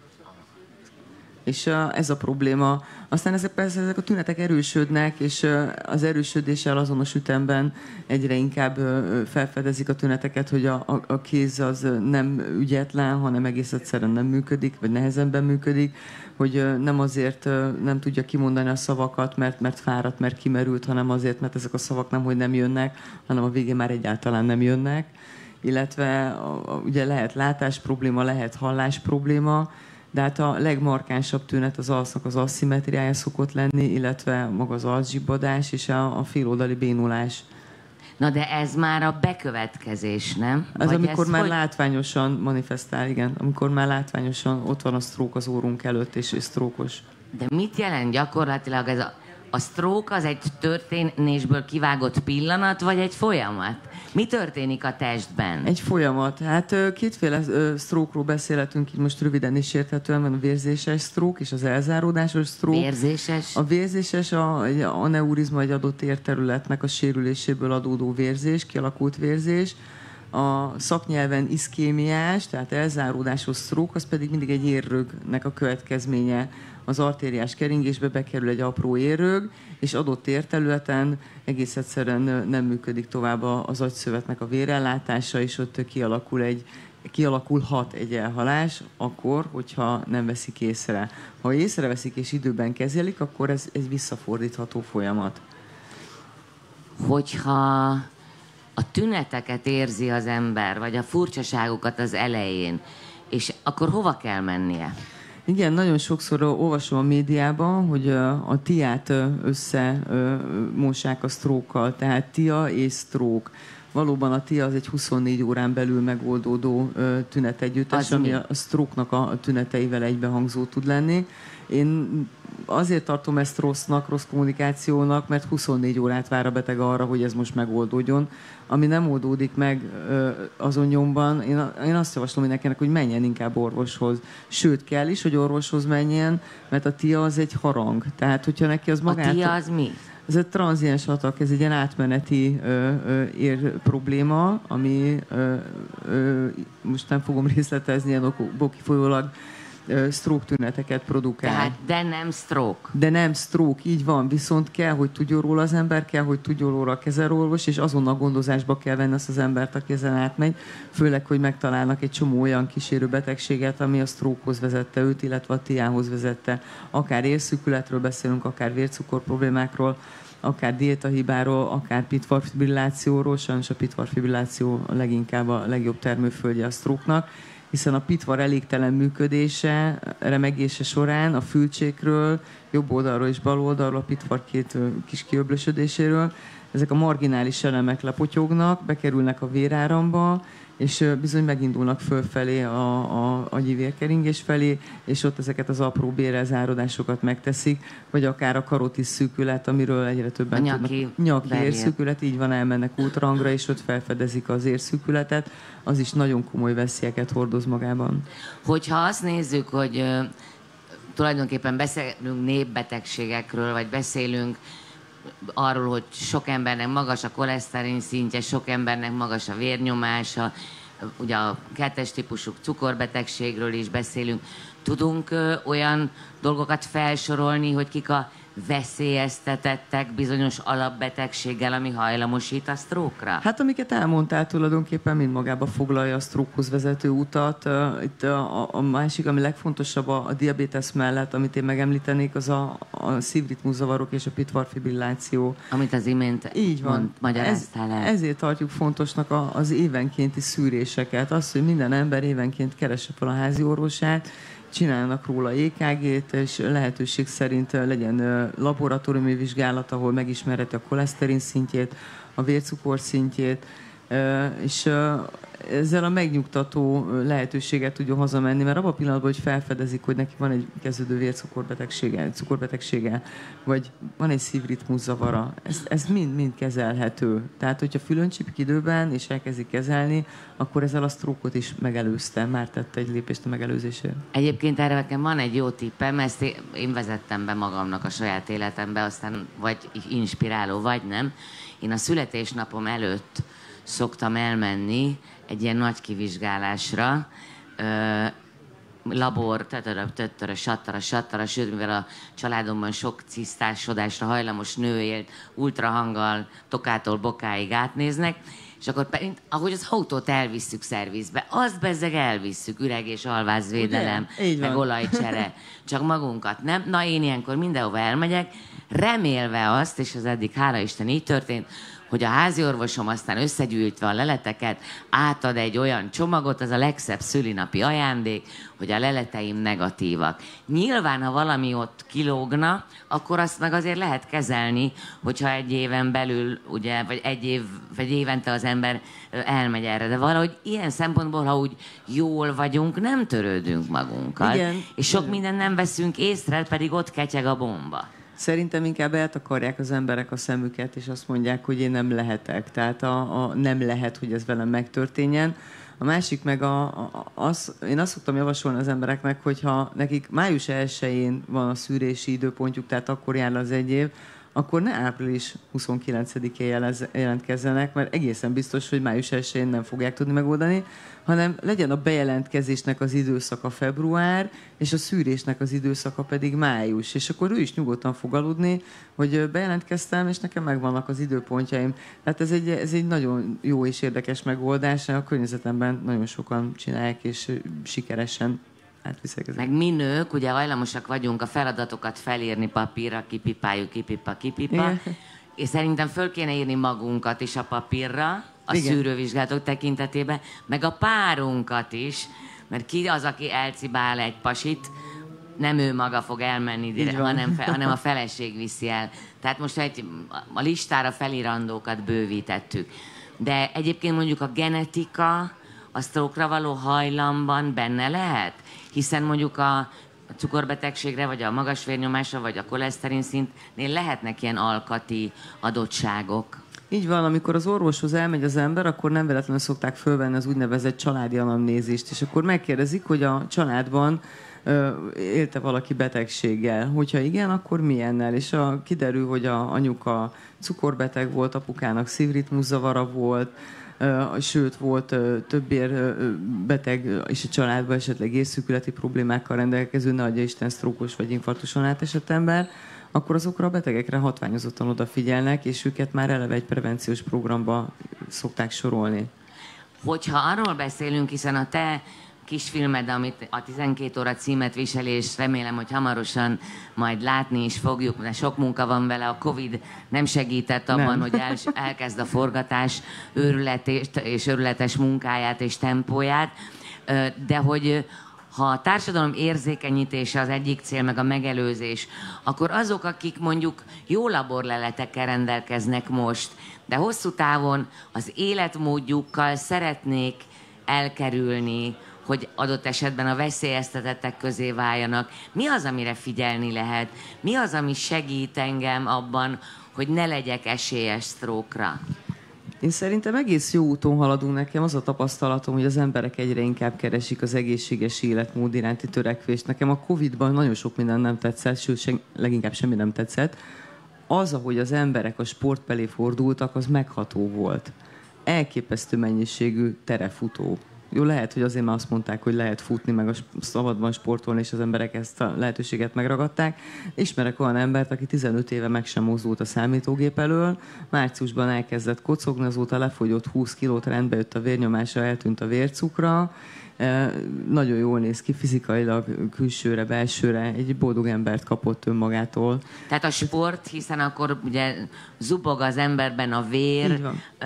És uh, ez a probléma. Aztán ezek, persze ezek a tünetek erősödnek, és uh, az erősödéssel azonos ütemben egyre inkább uh, felfedezik a tüneteket, hogy a, a, a kéz az nem ügyetlen, hanem egész egyszerűen nem működik, vagy nehezebben működik, hogy uh, nem azért uh, nem tudja kimondani a szavakat, mert, mert fáradt, mert kimerült, hanem azért, mert ezek a szavak nem, hogy nem jönnek, hanem a végén már egyáltalán nem jönnek. Illetve a, a, ugye lehet látás probléma, lehet hallás probléma, de hát a legmarkánsabb tünet az arcnak az aszimmetriája szokott lenni, illetve maga az arczsibbadás és a, a féloldali bénulás. Na de ez már a bekövetkezés, nem? Ez Vagy amikor ez már hogy... látványosan manifestál, igen. Amikor már látványosan ott van a stroke az órunk előtt, és, és sztrókos. De mit jelent gyakorlatilag ez a... A stroke az egy történésből kivágott pillanat, vagy egy folyamat? Mi történik a testben? Egy folyamat. Hát kétféle stroke-ról beszélhetünk, így most röviden is érthetően, van a vérzéses stroke és az elzáródásos stroke. Vérzéses? A vérzéses a, a aneurizma egy adott érterületnek a sérüléséből adódó vérzés, kialakult vérzés. A szaknyelven iszkémiás, tehát elzáródásos stroke, az pedig mindig egy érrögnek a következménye. Az artériás keringésbe bekerül egy apró érrög, és adott érterületen egész egyszerűen nem működik tovább az agyszövetnek a vérellátása, és ott kialakul egy, kialakulhat egy elhalás, akkor, hogyha nem veszik észre. Ha észreveszik és időben kezelik, akkor ez egy visszafordítható folyamat. Hogyha a tüneteket érzi az ember, vagy a furcsaságokat az elején, és akkor hova kell mennie? Igen, nagyon sokszor olvasom a médiában, hogy a tiát összemossák a stroke-kal, tehát tia és stroke. Valóban a tia az egy huszonnégy órán belül megoldódó tünetegyüttes, ami a stroke-nak a tüneteivel egybehangzó tud lenni. Én azért tartom ezt rossznak, rossz kommunikációnak, mert huszonnégy órát vár a beteg arra, hogy ez most megoldódjon. Ami nem oldódik meg azon nyomban, én, én azt javaslom mindenkinek, hogy menjen inkább orvoshoz. Sőt, kell is, hogy orvoshoz menjen, mert a tia az egy harang. Tehát, hogyha neki az magát... A tia az mi? Ez egy tranziens atak, ez egy ilyen átmeneti ö, ö, ér probléma, ami ö, ö, most nem fogom részletezni, ilyen okból kifolyólag stroke tüneteket produkál. Tehát, de nem stroke. De nem stroke, így van. Viszont kell, hogy tudjon róla az ember, kell, hogy tudjon róla a kezelőorvos, és azonnal gondozásba kell venni azt az embert, aki ezen átmegy. Főleg, hogy megtalálnak egy csomó olyan kísérő betegséget, ami a strokehoz vezette őt, illetve a tiához vezette. Akár érszűkületről beszélünk, akár vércukor problémákról, akár diétahibáról, akár pitvarfibrillációról, sajnos a pitvarfibrilláció a leginkább a legjobb termőföldje a sztróknak, hiszen a pitvar elégtelen működése, remegése során a fülcsékről, jobb oldalról és bal oldalról, a pitvar két kis kiöblösödéséről, ezek a marginális elemek lepotyognak, bekerülnek a véráramba, és bizony megindulnak fölfelé a, a, a gyivérkeringés felé, és ott ezeket az apró bérelzárodásokat megteszik, vagy akár a karotis szűkület, amiről egyre többen a nyaki, tudnak. Nyaki érszűkület, így van, elmennek útrangra, és ott felfedezik az érszűkületet, az is nagyon komoly veszélyeket hordoz magában. Hogyha azt nézzük, hogy uh, tulajdonképpen beszélünk népbetegségekről, vagy beszélünk arról, hogy sok embernek magas a koleszterin szintje, sok embernek magas a vérnyomása, ugye a kettes típusú cukorbetegségről is beszélünk. Tudunk ö, olyan dolgokat felsorolni, hogy kik a veszélyeztetettek bizonyos alapbetegséggel, ami hajlamosít a sztrókra? Hát amiket elmondtál, tulajdonképpen mind magába foglalja a sztrókhoz vezető utat. Itt a, a másik, ami legfontosabb a, a diabétesz mellett, amit én megemlítenék, az a, a szívritmuszavarok és a pitvarfibrilláció. Amit az imént így van. Mond, magyaráztál el. Ez, ezért tartjuk fontosnak a, az évenkénti szűréseket. Az, hogy minden ember évenként keresse fel a házi orvosát, csinálnak róla é ká gét, és lehetőség szerint legyen laboratóriumi vizsgálat, ahol megismerheti a koleszterin szintjét, a vércukor szintjét, és ezzel a megnyugtató lehetőséget tudjon hazamenni, mert abban a pillanatban, hogy felfedezik, hogy neki van egy kezdődő vércukorbetegsége, cukorbetegsége, vagy van egy szívritmuszavara, ez, ez mind, mind kezelhető. Tehát, hogyha fülön csípik időben, és elkezdik kezelni, akkor ezzel a sztrókot is megelőzte, már tette egy lépést a megelőzésére. Egyébként erre nekem van egy jó tippem, ezt én vezettem be magamnak a saját életembe, aztán vagy inspiráló, vagy nem. Én a születésnapom előtt szoktam elmenni egy ilyen nagy kivizsgálásra, ö, labor, tötörö, tötörö, sattara, sattara, sőt, mivel a családomban sok cisztásodásra hajlamos nő élt, ultrahanggal, tokától bokáig átnéznek, és akkor ahogy az autót elvisszük szervizbe, azt bezzeg elvisszük, üreg- és alvázvédelem, meg olajcsere, csak magunkat nem. Na, én ilyenkor mindenhova elmegyek, remélve azt, és az eddig hála Isten így történt, hogy a háziorvosom aztán összegyűjtve a leleteket átad egy olyan csomagot, az a legszebb szülinapi ajándék, hogy a leleteim negatívak. Nyilván, ha valami ott kilógna, akkor azt meg azért lehet kezelni, hogyha egy éven belül, ugye, vagy egy év, vagy évente az ember elmegy erre. De valahogy ilyen szempontból, ha úgy jól vagyunk, nem törődünk magunkkal. Igen. És sok mindent nem veszünk észre, pedig ott ketyeg a bomba. Szerintem inkább eltakarják az emberek a szemüket, és azt mondják, hogy én nem lehetek. Tehát a, a nem lehet, hogy ez velem megtörténjen. A másik meg a, a, az, én azt szoktam javasolni az embereknek, hogyha nekik május elsején van a szűrési időpontjuk, tehát akkor jár az egy év, akkor ne április huszonkilencedikén jelentkezzenek, mert egészen biztos, hogy május elsején nem fogják tudni megoldani, hanem legyen a bejelentkezésnek az időszaka február, és a szűrésnek az időszaka pedig május. És akkor ő is nyugodtan fog aludni, hogy bejelentkeztem, és nekem megvannak az időpontjaim. Tehát ez egy, ez egy nagyon jó és érdekes megoldás, a környezetemben nagyon sokan csinálják, és sikeresen átviszek. Meg mi nők, ugye hajlamosak vagyunk a feladatokat felírni papírra, kipipáljuk, kipipa, kipipa. Igen. És szerintem föl kéne írni magunkat is a papírra, a Igen. szűrővizsgálatok tekintetében, meg a párunkat is, mert ki az, aki elcibál egy pasit, nem ő maga fog elmenni, direkt, hanem, fe, hanem a feleség viszi el. Tehát most egy, a listára felírandókat bővítettük. De egyébként mondjuk a genetika a sztrókra való hajlamban benne lehet? Hiszen mondjuk a cukorbetegségre, vagy a magas vérnyomásra, vagy a koleszterin szintnél lehetnek ilyen alkati adottságok. Így van, amikor az orvoshoz elmegy az ember, akkor nem véletlenül szokták fölvenni az úgynevezett családi anamnézist, és akkor megkérdezik, hogy a családban ö, élte valaki betegséggel. Hogyha igen, akkor milyennel? És a, kiderül, hogy a anyuka cukorbeteg volt, apukának szívritmuszavara volt, Uh, sőt, volt uh, több ér uh, beteg és a családban esetleg érszűkületi problémákkal rendelkező, ne adja Isten sztrókos vagy infarktuson átesett ember, akkor azokra a betegekre hatványozottan odafigyelnek, és őket már eleve egy prevenciós programba szokták sorolni. Hogyha arról beszélünk, hiszen a te kis filmed, amit a tizenkét óra címet viseli, és remélem, hogy hamarosan majd látni is fogjuk, mert sok munka van vele. A Covid nem segített abban, nem. hogy el, elkezd a forgatás őrületes, és őrületes munkáját és tempóját, de hogy ha a társadalom érzékenyítése az egyik cél, meg a megelőzés, akkor azok, akik mondjuk jó laborleletekkel rendelkeznek most, de hosszú távon az életmódjukkal szeretnék elkerülni, hogy adott esetben a veszélyeztetettek közé váljanak. Mi az, amire figyelni lehet? Mi az, ami segít engem abban, hogy ne legyek esélyes sztrókra? Én szerintem egész jó úton haladunk. Nekem az a tapasztalatom, hogy az emberek egyre inkább keresik az egészséges életmód iránti törekvést. Nekem a Covidban nagyon sok minden nem tetszett, sőt, se, leginkább semmi nem tetszett. Az, ahogy az emberek a sport felé fordultak, az megható volt. Elképesztő mennyiségű terefutó. Jó, lehet, hogy azért már azt mondták, hogy lehet futni, meg a szabadban sportolni, és az emberek ezt a lehetőséget megragadták. Ismerek olyan embert, aki tizenöt éve meg sem mozdult a számítógép elől, márciusban elkezdett kocogni, azóta lefogyott húsz kilót, rendbe jött a vérnyomása, eltűnt a vércukra, e, nagyon jól néz ki fizikailag, külsőre, belsőre, egy boldog embert kapott önmagától. Tehát a sport, hiszen akkor ugye zubog az emberben a vér,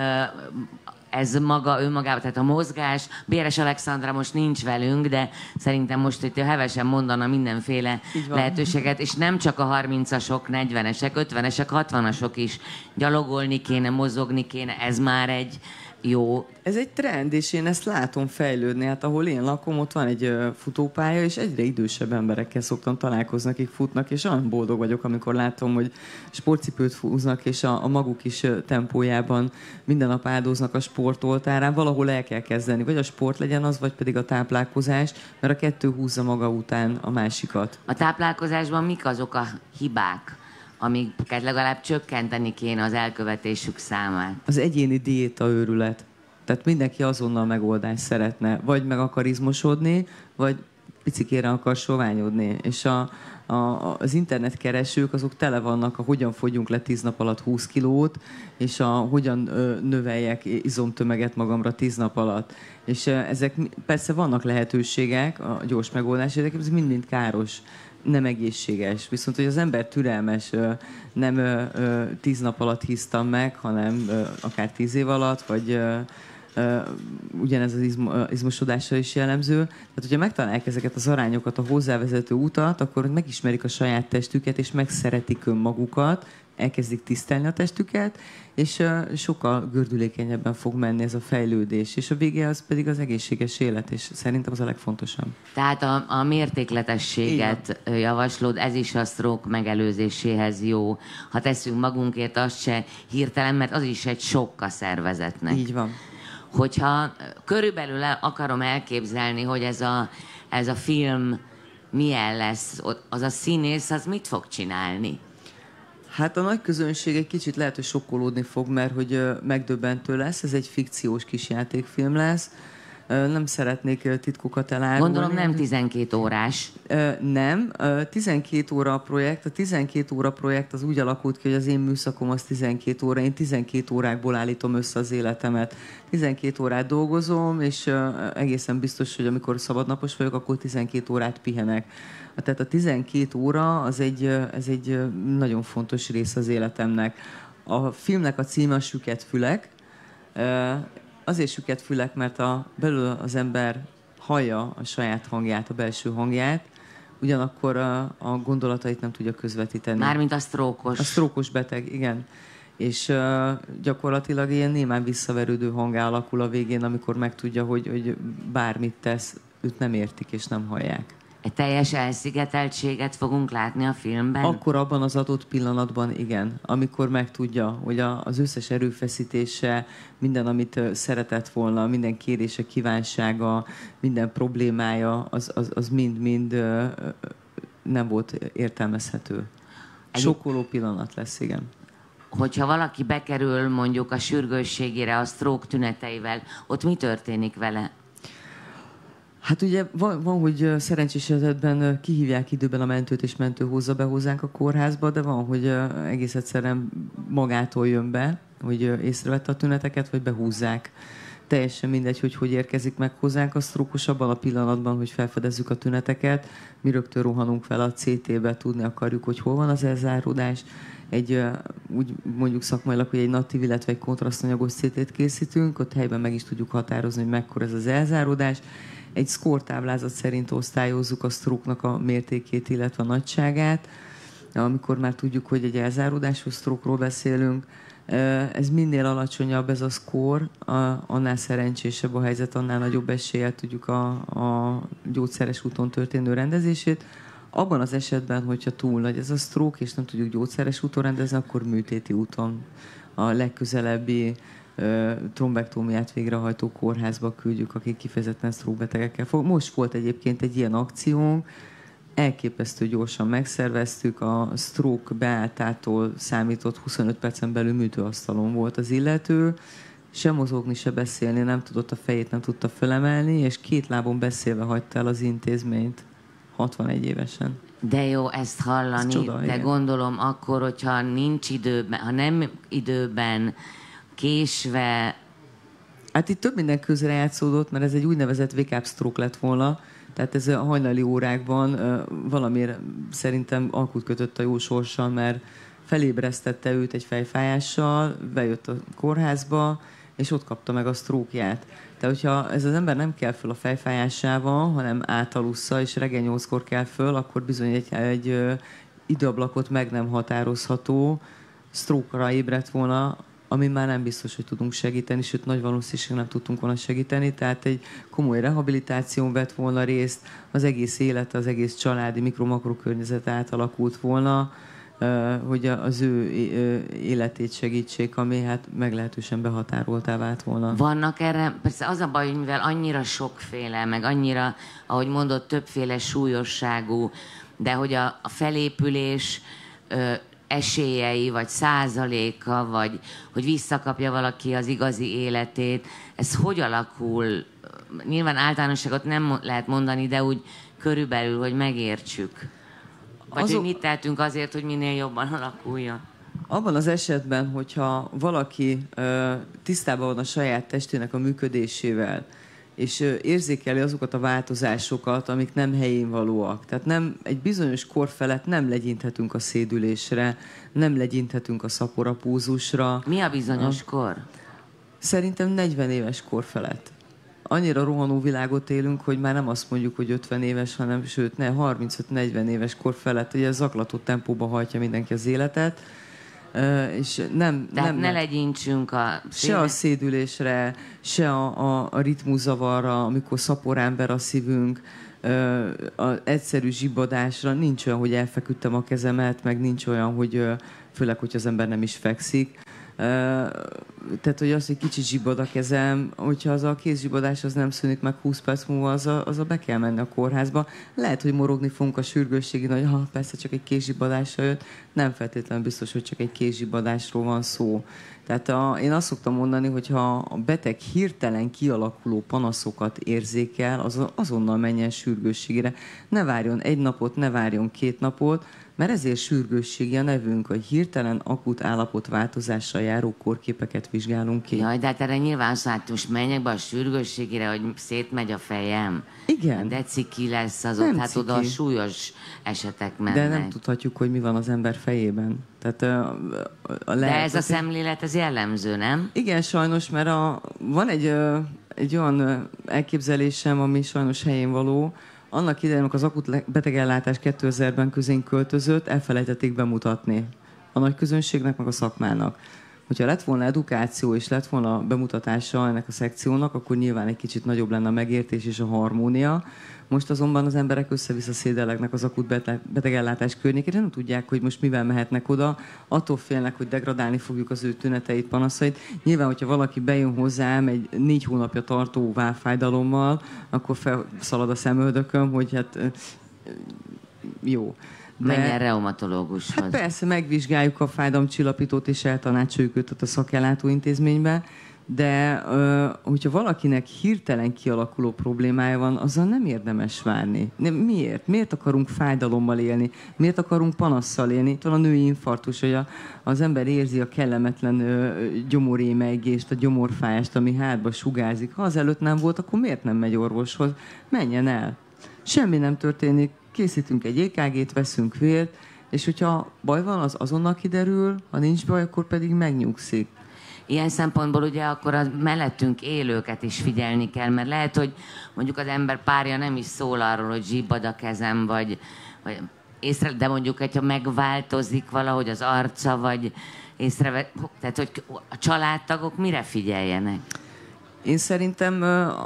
ez maga, önmagában, tehát a mozgás. Béres Alexandra most nincs velünk, de szerintem most itt hevesen mondana mindenféle lehetőséget, és nem csak a harmincasok, negyvenesek, ötvenesek, hatvanasok is gyalogolni kéne, mozogni kéne, ez már egy jó. Ez egy trend, és én ezt látom fejlődni. Hát ahol én lakom, ott van egy futópálya, és egyre idősebb emberekkel szoktam találkozni, akik futnak, és olyan boldog vagyok, amikor látom, hogy sportcipőt húznak, és a, a maguk is tempójában minden nap áldoznak a sport oltárán. Valahol el kell kezdeni, vagy a sport legyen az, vagy pedig a táplálkozás, mert a kettő húzza maga után a másikat. A táplálkozásban mik azok a hibák, amiket legalább csökkenteni kéne az elkövetésük számát? Az egyéni diéta őrület. Tehát mindenki azonnal megoldást szeretne. Vagy meg akar izmosodni, vagy picikére akar soványodni. És a, a, az internetkeresők azok tele vannak a hogyan fogyjunk le tíz nap alatt húsz kilót, és a hogyan ö, növeljek izomtömeget magamra tíz nap alatt. És ö, ezek persze vannak lehetőségek, a gyors megoldások, de ez mind-mind káros. Nem egészséges. Viszont, hogy az ember türelmes, nem tíz nap alatt hisztam meg, hanem akár tíz év alatt, vagy ugyanez az izmosodásra is jellemző. Tehát, hogyha megtalálják ezeket az arányokat, a hozzávezető utat, akkor megismerik a saját testüket, és megszeretik önmagukat, elkezdik tisztelni a testüket, és sokkal gördülékenyebben fog menni ez a fejlődés. És a vége az pedig az egészséges élet, és szerintem az a legfontosabb. Tehát a, a mértékletességet javaslod, ez is a stroke megelőzéséhez jó. Ha teszünk magunkért, azt se hirtelen, mert az is egy sok a szervezetnek. Így van. Hogyha körülbelül akarom elképzelni, hogy ez a, ez a film milyen lesz, az a színész, az mit fog csinálni? Hát a nagy közönség egy kicsit lehet, hogy sokkolódni fog, mert hogy megdöbbentő lesz. Ez egy fikciós kis játékfilm lesz. Nem szeretnék titkokat elárulni. Gondolom nem tizenkét órás. Nem. tizenkét óra a projekt. A tizenkét óra projekt az úgy alakult ki, hogy az én műszakom az tizenkét óra. Én tizenkét órákból állítom össze az életemet. tizenkét órát dolgozom, és egészen biztos, hogy amikor szabadnapos vagyok, akkor tizenkét órát pihenek. Tehát a tizenkét óra az egy, ez egy nagyon fontos része az életemnek. A filmnek a címe a Süket fülek. Azért süket fülek, mert a, belül az ember hallja a saját hangját, a belső hangját, ugyanakkor a, a gondolatait nem tudja közvetíteni. Mármint a sztrókos. A sztrókos beteg, igen. És uh, gyakorlatilag ilyen némán visszaverődő hangá alakul a végén, amikor megtudja, hogy, hogy bármit tesz, őt nem értik és nem hallják. Egy teljes elszigeteltséget fogunk látni a filmben? Akkor abban az adott pillanatban igen. Amikor megtudja, hogy a, az összes erőfeszítése, minden, amit szeretett volna, minden kérése, kívánsága, minden problémája, az, az, az mind-mind nem volt értelmezhető. Egy... Sokkoló pillanat lesz, igen. Hogyha valaki bekerül mondjuk a sürgősségére a stroke tüneteivel, ott mi történik vele? Hát ugye van, van, hogy szerencsés esetben kihívják időben a mentőt, és mentő hozza be hozzánk a kórházba, de van, hogy egész egyszerűen magától jön be, hogy észrevette a tüneteket, vagy behúzzák. teljesen mindegy, hogy hogy érkezik meg hozzánk a sztrókos abban a pillanatban, hogy felfedezzük a tüneteket. Mi rögtön rohanunk fel a cé té-be, tudni akarjuk, hogy hol van az elzáródás. Egy, úgy mondjuk szakmailag, hogy egy natív, illetve egy kontrasztanyagos cé té-t készítünk, ott helyben meg is tudjuk határozni, hogy mekkora ez az elzáródás. Egy score táblázat szerint osztályozzuk a stroke-nak a mértékét, illetve a nagyságát, amikor már tudjuk, hogy egy elzáródású stroke-ról beszélünk. Ez minél alacsonyabb ez a score, annál szerencsésebb a helyzet, annál nagyobb eséllyel tudjuk a, a gyógyszeres úton történő rendezését. Abban az esetben, hogyha túl nagy ez a stroke, és nem tudjuk gyógyszeres úton rendezni, akkor műtéti úton a legközelebbi ö, trombektómiát végrehajtó kórházba küldjük, akik kifejezetten stroke betegekkel fog. Most volt egyébként egy ilyen akciónk, elképesztő gyorsan megszerveztük, a stroke beálltától számított huszonöt percen belül műtőasztalon volt az illető, se mozogni, se beszélni, nem tudott a fejét, nem tudta felemelni, és két lábon beszélve hagyta el az intézményt, hatvanegy évesen. De jó ezt hallani, ez csoda, de igen. Gondolom akkor, hogyha nincs időben, ha nem időben, késve... Hát itt több minden közrejátszódott, mert ez egy úgynevezett wake-up stroke lett volna, tehát ez a hajnali órákban uh, valamiért szerintem alkut kötött a jó sorssal, mert felébresztette őt egy fejfájással, bejött a kórházba, és ott kapta meg a sztrókját. Tehát, hogyha ez az ember nem kell föl a fejfájásával, hanem átalussza, és reggel nyolckor kell föl, akkor bizony egy, egy uh, időablakot meg nem határozható sztrókra ébredt volna, ami már nem biztos, hogy tudunk segíteni, sőt nagy valószínűség nem tudtunk volna segíteni, tehát egy komoly rehabilitáción vett volna részt, az egész élete, az egész családi mikro-makro környezet átalakult volna, hogy az ő életét segítsék, ami hát meglehetősen behatároltá vált volna. Vannak erre, persze az a baj, hogy mivel annyira sokféle, meg annyira, ahogy mondott, többféle súlyosságú, de hogy a, a felépülés esélyei, vagy százaléka, vagy hogy visszakapja valaki az igazi életét. Ez hogy alakul? Nyilván általánosságot nem lehet mondani, de úgy körülbelül, hogy megértsük. Vagy Azok... hogy mit tehetünk azért, hogy minél jobban alakuljon? Abban az esetben, hogyha valaki ö, tisztában van a saját testének a működésével, és érzékeli azokat a változásokat, amik nem helyén valóak. Tehát nem, egy bizonyos kor felett nem legyinthetünk a szédülésre, nem legyinthetünk a szaporapúzusra. Mi a bizonyos kor? Szerintem negyven éves kor felett. Annyira rohanó világot élünk, hogy már nem azt mondjuk, hogy ötven éves, hanem sőt, ne, harmincöt-negyven éves kor felett, ugye zaklató tempóba hajtja mindenki az életet. Uh, és nem, Tehát nem, ne legyintsünk a... Se a szédülésre, se a, a, a ritmuszavarra, amikor szaporán ver a szívünk, uh, az egyszerű zsibbadásra. Nincs olyan, hogy elfeküdtem a kezemet, meg nincs olyan, hogy uh, főleg, hogy az ember nem is fekszik. Uh, tehát, hogy az, hogy kicsit zsibbad a kezem, hogyha az a kézzsibbadás az nem szűnik meg húsz perc múlva, az a, az a be kell menni a kórházba. Lehet, hogy morogni fogunk a sürgősségén, hogy ha persze csak egy kézzsibbadásra jött, nem feltétlenül biztos, hogy csak egy kézzsibbadásról van szó. Tehát a, én azt szoktam mondani, hogy ha a beteg hirtelen kialakuló panaszokat érzékel, az, azonnal menjen sürgősségére. Ne várjon egy napot, ne várjon két napot, mert ezért sürgősségi a nevünk, hogy hirtelen akut állapotváltozással járó kórképeket vizsgálunk ki. Jaj, de hát erre nyilván szóval most menjek be a sürgősségére, hogy szétmegy a fejem. Igen. De ciki lesz az ott, hát oda a súlyos esetek mennek. De nem tudhatjuk, hogy mi van az ember fejében. Tehát, a, a lehet, de ez a szemlélet, ez jellemző, nem? Igen, sajnos, mert a, van egy, egy olyan elképzelésem, ami sajnos helyén való. Annak idején, amikor az akut betegellátás kétezerben közén költözött, elfelejtették bemutatni a nagy közönségnek, meg a szakmának. Hogyha lett volna edukáció és lett volna bemutatása ennek a szekciónak, akkor nyilván egy kicsit nagyobb lenne a megértés és a harmónia. Most azonban az emberek össze-vissza szédelegnek az akut betegellátás környékére, nem tudják, hogy most mivel mehetnek oda, attól félnek, hogy degradálni fogjuk az ő tüneteit, panaszait. Nyilván, hogyha valaki bejön hozzám egy négy hónapja tartó válfájdalommal, akkor felszalad a szemöldököm, hogy hát jó. Menjen reumatológushoz. Hát persze, megvizsgáljuk a fájdalomcsillapítót, és eltanácsoljuk őt a szakellátó intézménybe, de hogyha valakinek hirtelen kialakuló problémája van, azzal nem érdemes várni. Miért? Miért akarunk fájdalommal élni? Miért akarunk panasszal élni? Itt van a női infarktus, hogy a, az ember érzi a kellemetlen gyomorémeigést, a gyomorfájást, ami hátba sugárzik. Ha azelőtt nem volt, akkor miért nem megy orvoshoz? Menjen el. Semmi nem történik, készítünk egy é ká gét, veszünk vért, és hogyha baj van, az azonnal kiderül, ha nincs baj, akkor pedig megnyugszik. Ilyen szempontból ugye akkor a mellettünk élőket is figyelni kell, mert lehet, hogy mondjuk az ember párja nem is szól arról, hogy zsibbad a kezem, vagy, vagy észre, de mondjuk, hogyha megváltozik valahogy az arca, vagy észreve, tehát hogy a családtagok mire figyeljenek? Én szerintem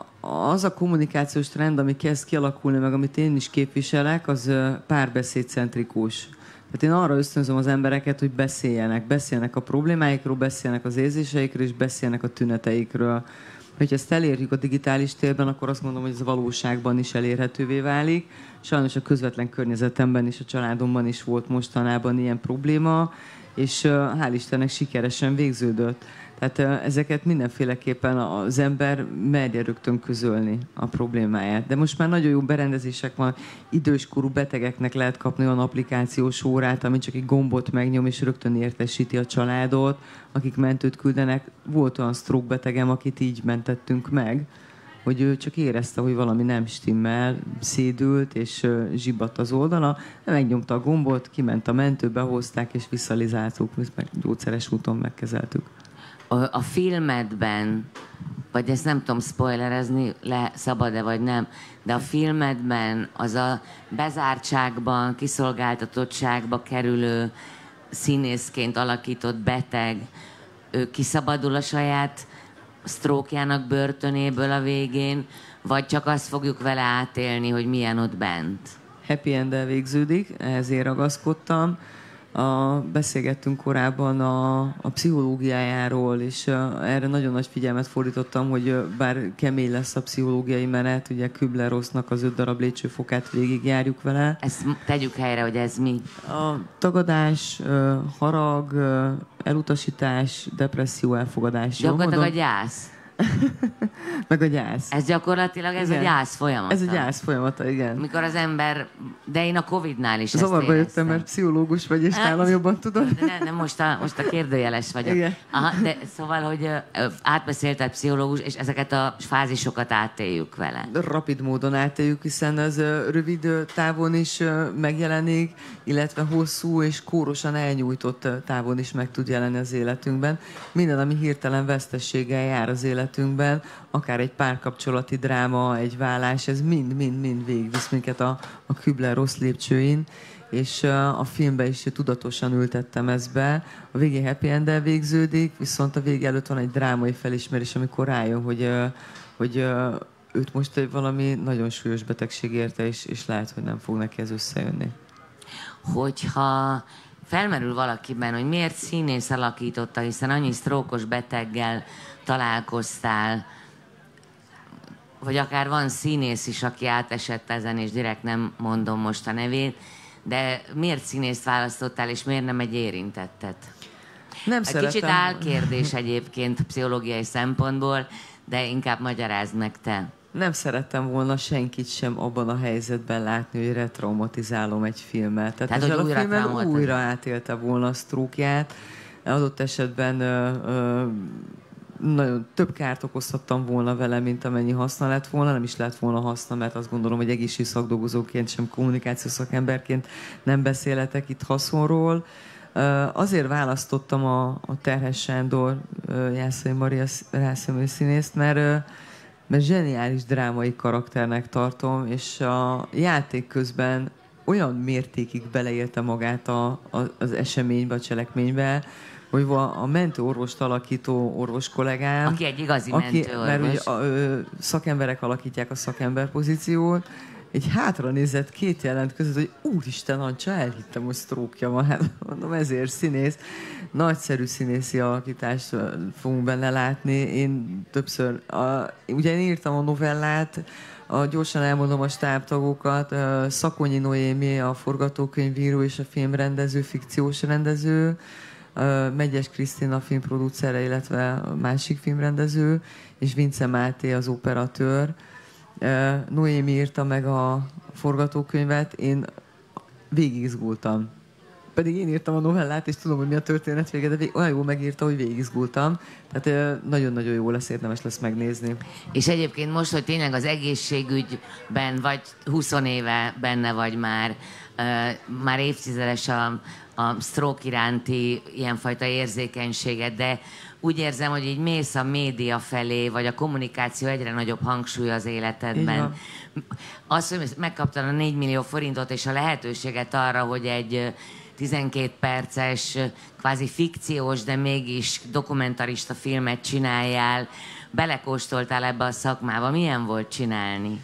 az a kommunikációs trend, ami kezd kialakulni, meg amit én is képviselek, az párbeszédcentrikus. Tehát én arra ösztönzöm az embereket, hogy beszéljenek. Beszéljenek a problémáikról, beszéljenek az érzéseikről, és beszéljenek a tüneteikről. Hogyha ezt elérjük a digitális térben, akkor azt mondom, hogy ez a valóságban is elérhetővé válik. Sajnos a közvetlen környezetemben és a családomban is volt mostanában ilyen probléma, és hál' Istennek sikeresen végződött. Tehát ezeket mindenféleképpen az ember merje rögtön közölni a problémáját. De most már nagyon jó berendezések van, időskorú betegeknek lehet kapni olyan applikációs órát, ami csak egy gombot megnyom, és rögtön értesíti a családot, akik mentőt küldenek. Volt olyan stroke betegem, akit így mentettünk meg, hogy ő csak érezte, hogy valami nem stimmel, szédült, és zsibbadt az oldala, megnyomta a gombot, kiment a mentő, behozták, és visszalizáltuk, meg gyógyszeres úton megkezeltük. A filmedben, vagy ezt nem tudom spoilerezni, le szabad-e vagy nem, de a filmedben az a bezártságban, kiszolgáltatottságba kerülő színészként alakított beteg, ő kiszabadul a saját sztrókjának börtönéből a végén, vagy csak azt fogjuk vele átélni, hogy milyen ott bent? Happy end-el végződik, ezért ragaszkodtam. A, beszélgettünk korábban a, a pszichológiájáról, és a, erre nagyon nagy figyelmet fordítottam, hogy bár kemény lesz a pszichológiai menet, ugye Kübler-Rossnak az öt darab lépcsőfokát végigjárjuk vele. Ezt tegyük helyre, hogy ez mi? A tagadás, harag, elutasítás, depresszió, elfogadás. Gyakorlatilag a gyász. Meg a gyász. Ez gyakorlatilag ez igen. a gyász folyamata. Ez a gyász folyamata, igen. Mikor az ember, de én a Covidnál is ezt zavarba éreztem. jöttem, mert pszichológus vagy, és hát, nálam jobban tudod. Nem, nem most, a, most a kérdőjeles vagyok. Igen. Aha, de szóval, hogy átbeszélted pszichológus, és ezeket a fázisokat átéljük vele. Rapid módon átéljük, hiszen az rövid távon is megjelenik, illetve hosszú és kórosan elnyújtott távon is meg tud jelenni az életünkben. Minden, ami hirtelen vesztességgel jár az életünkben, akár egy párkapcsolati dráma, egy vállás, ez mind-mind-mind végigvisz minket a, a Kübler-Ross lépcsőin, és a filmben is tudatosan ültettem ezt be. A végén happy end-el végződik, viszont a vége előtt van egy drámai felismerés, amikor rájön, hogy, hogy őt most valami nagyon súlyos betegség érte, és, és lehet, hogy nem fog neki ez összejönni. Hogyha felmerül valakiben, hogy miért színész alakította, hiszen annyi sztrókos beteggel találkoztál, vagy akár van színész is, aki átesett ezen, és direkt nem mondom most a nevét, de miért színészt választottál, és miért nem egy érintettet? Nem Kicsit szeretem. Kicsit álkérdés egyébként pszichológiai szempontból, de inkább magyarázd meg te. Nem szerettem volna senkit sem abban a helyzetben látni, hogy retraumatizálom egy filmet. Tehát, Tehát hogy a filmen újra átélte volna a sztrókját. Adott esetben ö, ö, nagyon több kárt okozhattam volna vele, mint amennyi haszna lett volna. Nem is lett volna haszna, mert azt gondolom, hogy egészségügyi szakdolgozóként, sem kommunikációs szakemberként nem beszélhetek itt haszonról. Azért választottam a, a Terhes Sándor, Jászai Maria rászemű színészt, mert, mert zseniális drámai karakternek tartom, és a játék közben olyan mértékig beleélte magát a, a, az eseménybe, a cselekménybe, hogy a mentőorvost alakító orvos kollégám, aki egy igazi aki, mentőorvos. Mert ugye a, ö, szakemberek alakítják a szakember pozíciót, egy hátra nézett két jelent között, hogy úristen, Ancsa, elhittem, hogy sztrókja van. Hát mondom, ezért színész. Nagyszerű színészi alakítást fogunk benne látni. Én többször, a, ugye én írtam a novellát, a, gyorsan elmondom a stábtagokat, a Szakonyi Noémi, a forgatókönyvíró és a filmrendező, fikciós rendező, Megyes Krisztina filmproducere, illetve a másik filmrendező, és Vince Máté az operatőr. Noémi írta meg a forgatókönyvet, én végigizgultam. Pedig én írtam a novellát, és tudom, hogy mi a történet vége, de olyan jól megírta, hogy végigizgultam. Tehát nagyon-nagyon jó lesz, érdemes lesz megnézni. És egyébként most, hogy tényleg az egészségügyben vagy húsz éve benne vagy már, uh, már évtizedes a, a stroke iránti ilyenfajta érzékenységet, de úgy érzem, hogy így mész a média felé, vagy a kommunikáció egyre nagyobb hangsúly az életedben. Az, hogy megkaptad a négy millió forintot és a lehetőséget arra, hogy egy tizenkét perces, kvázi fikciós, de mégis dokumentarista filmet csináljál, belekóstoltál ebbe a szakmába. Milyen volt csinálni?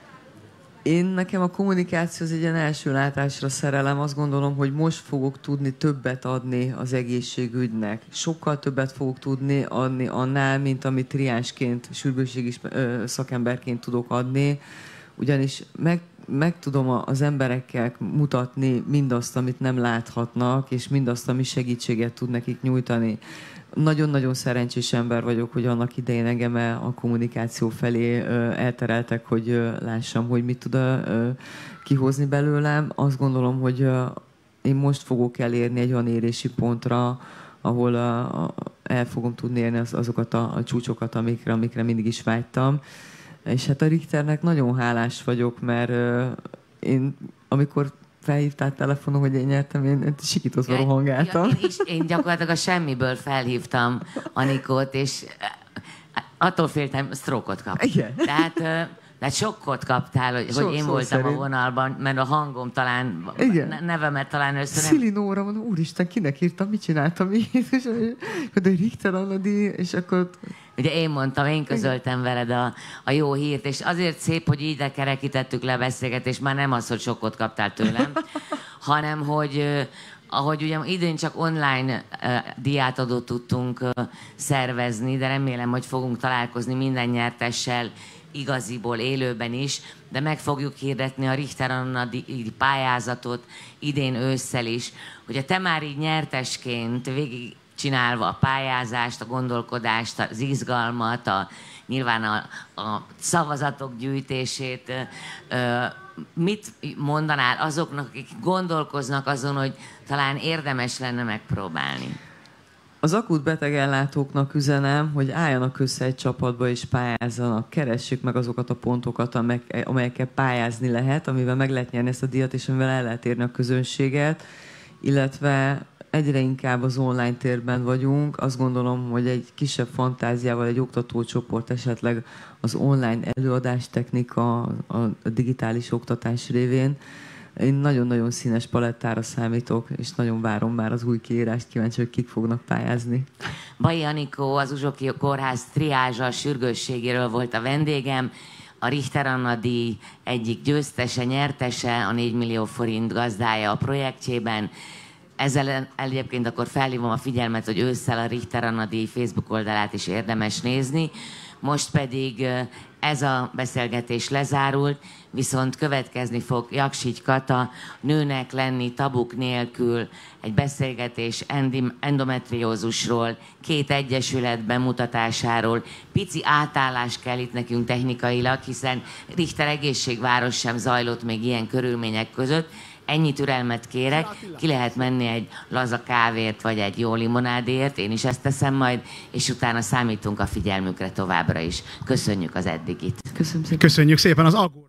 Én nekem a kommunikáció az egy ilyen első látásra szerelem. Azt gondolom, hogy most fogok tudni többet adni az egészségügynek. Sokkal többet fogok tudni adni annál, mint amit triánsként, sürgősségi szakemberként tudok adni. Ugyanis meg, meg tudom az emberekkel mutatni mindazt, amit nem láthatnak, és mindazt, ami segítséget tud nekik nyújtani. Nagyon-nagyon szerencsés ember vagyok, hogy annak idején engem a kommunikáció felé eltereltek, hogy lássam, hogy mit tud kihozni belőlem. Azt gondolom, hogy én most fogok elérni egy olyan érési pontra, ahol el fogom tudni érni azokat a csúcsokat, amikre, amikre mindig is vágytam. És hát a Richternek nagyon hálás vagyok, mert én, amikor felhívtál telefonon, hogy én nyertem, én sikítozva ja, rohangáltam. Ja, én, is, én gyakorlatilag a semmiből felhívtam Anikót, és attól féltem, sztrókot kap. Igen. Tehát, tehát sokkot kaptál, hogy, hogy én voltam szerint. A vonalban, mert a hangom talán, Igen. nevemet talán össze nem... Szili Nóra, mondom, úristen, kinek írtam, mit csináltam így? De Richter Anna-díj, és akkor... Ugye én mondtam, én közöltem veled a, a jó hírt, és azért szép, hogy így kerekítettük le a beszélgetést, már nem az, hogy sokkot kaptál tőlem, hanem hogy ahogy ugye idén csak online uh, diátadót tudtunk uh, szervezni, de remélem, hogy fogunk találkozni minden nyertessel igaziból élőben is, de meg fogjuk hirdetni a Richter Anna pályázatot idén ősszel is, hogy te már így nyertesként végig csinálva a pályázást, a gondolkodást, az izgalmat, a, nyilván a, a szavazatok gyűjtését. Mit mondanál azoknak, akik gondolkoznak azon, hogy talán érdemes lenne megpróbálni? Az akut betegellátóknak üzenem, hogy álljanak össze egy csapatba és pályázzanak. Keressék meg azokat a pontokat, amelyekkel pályázni lehet, amivel meg lehet nyerni ezt a díjat, és amivel el lehet érni a közönséget, illetve egyre inkább az online térben vagyunk. Azt gondolom, hogy egy kisebb fantáziával, egy oktatócsoport esetleg az online előadás technika, a digitális oktatás révén. Én nagyon-nagyon színes palettára számítok, és nagyon várom már az új kiírást, kíváncsi, hogy kik fognak pályázni. Bajai Anikó, az Uzsoki Kórház triázsa sürgősségéről volt a vendégem. A Richter Anna díj egyik győztese, nyertese, a négy millió forint gazdája a projektjében. Ezzel egyébként akkor felhívom a figyelmet, hogy ősszel a Richter Anna díj Facebook oldalát is érdemes nézni. Most pedig ez a beszélgetés lezárult, viszont következni fog Jaksics Kata, Nőnek lenni tabuk nélkül, egy beszélgetés endometriózusról, két egyesület bemutatásáról. Pici átállás kell itt nekünk technikailag, hiszen Richter egészségváros sem zajlott még ilyen körülmények között. Ennyi türelmet kérek, ki lehet menni egy laza kávért, vagy egy jó limonádért, én is ezt teszem majd, és utána számítunk a figyelmükre továbbra is. Köszönjük az eddigit. Köszönjük szépen. Köszönjük szépen az aggódás.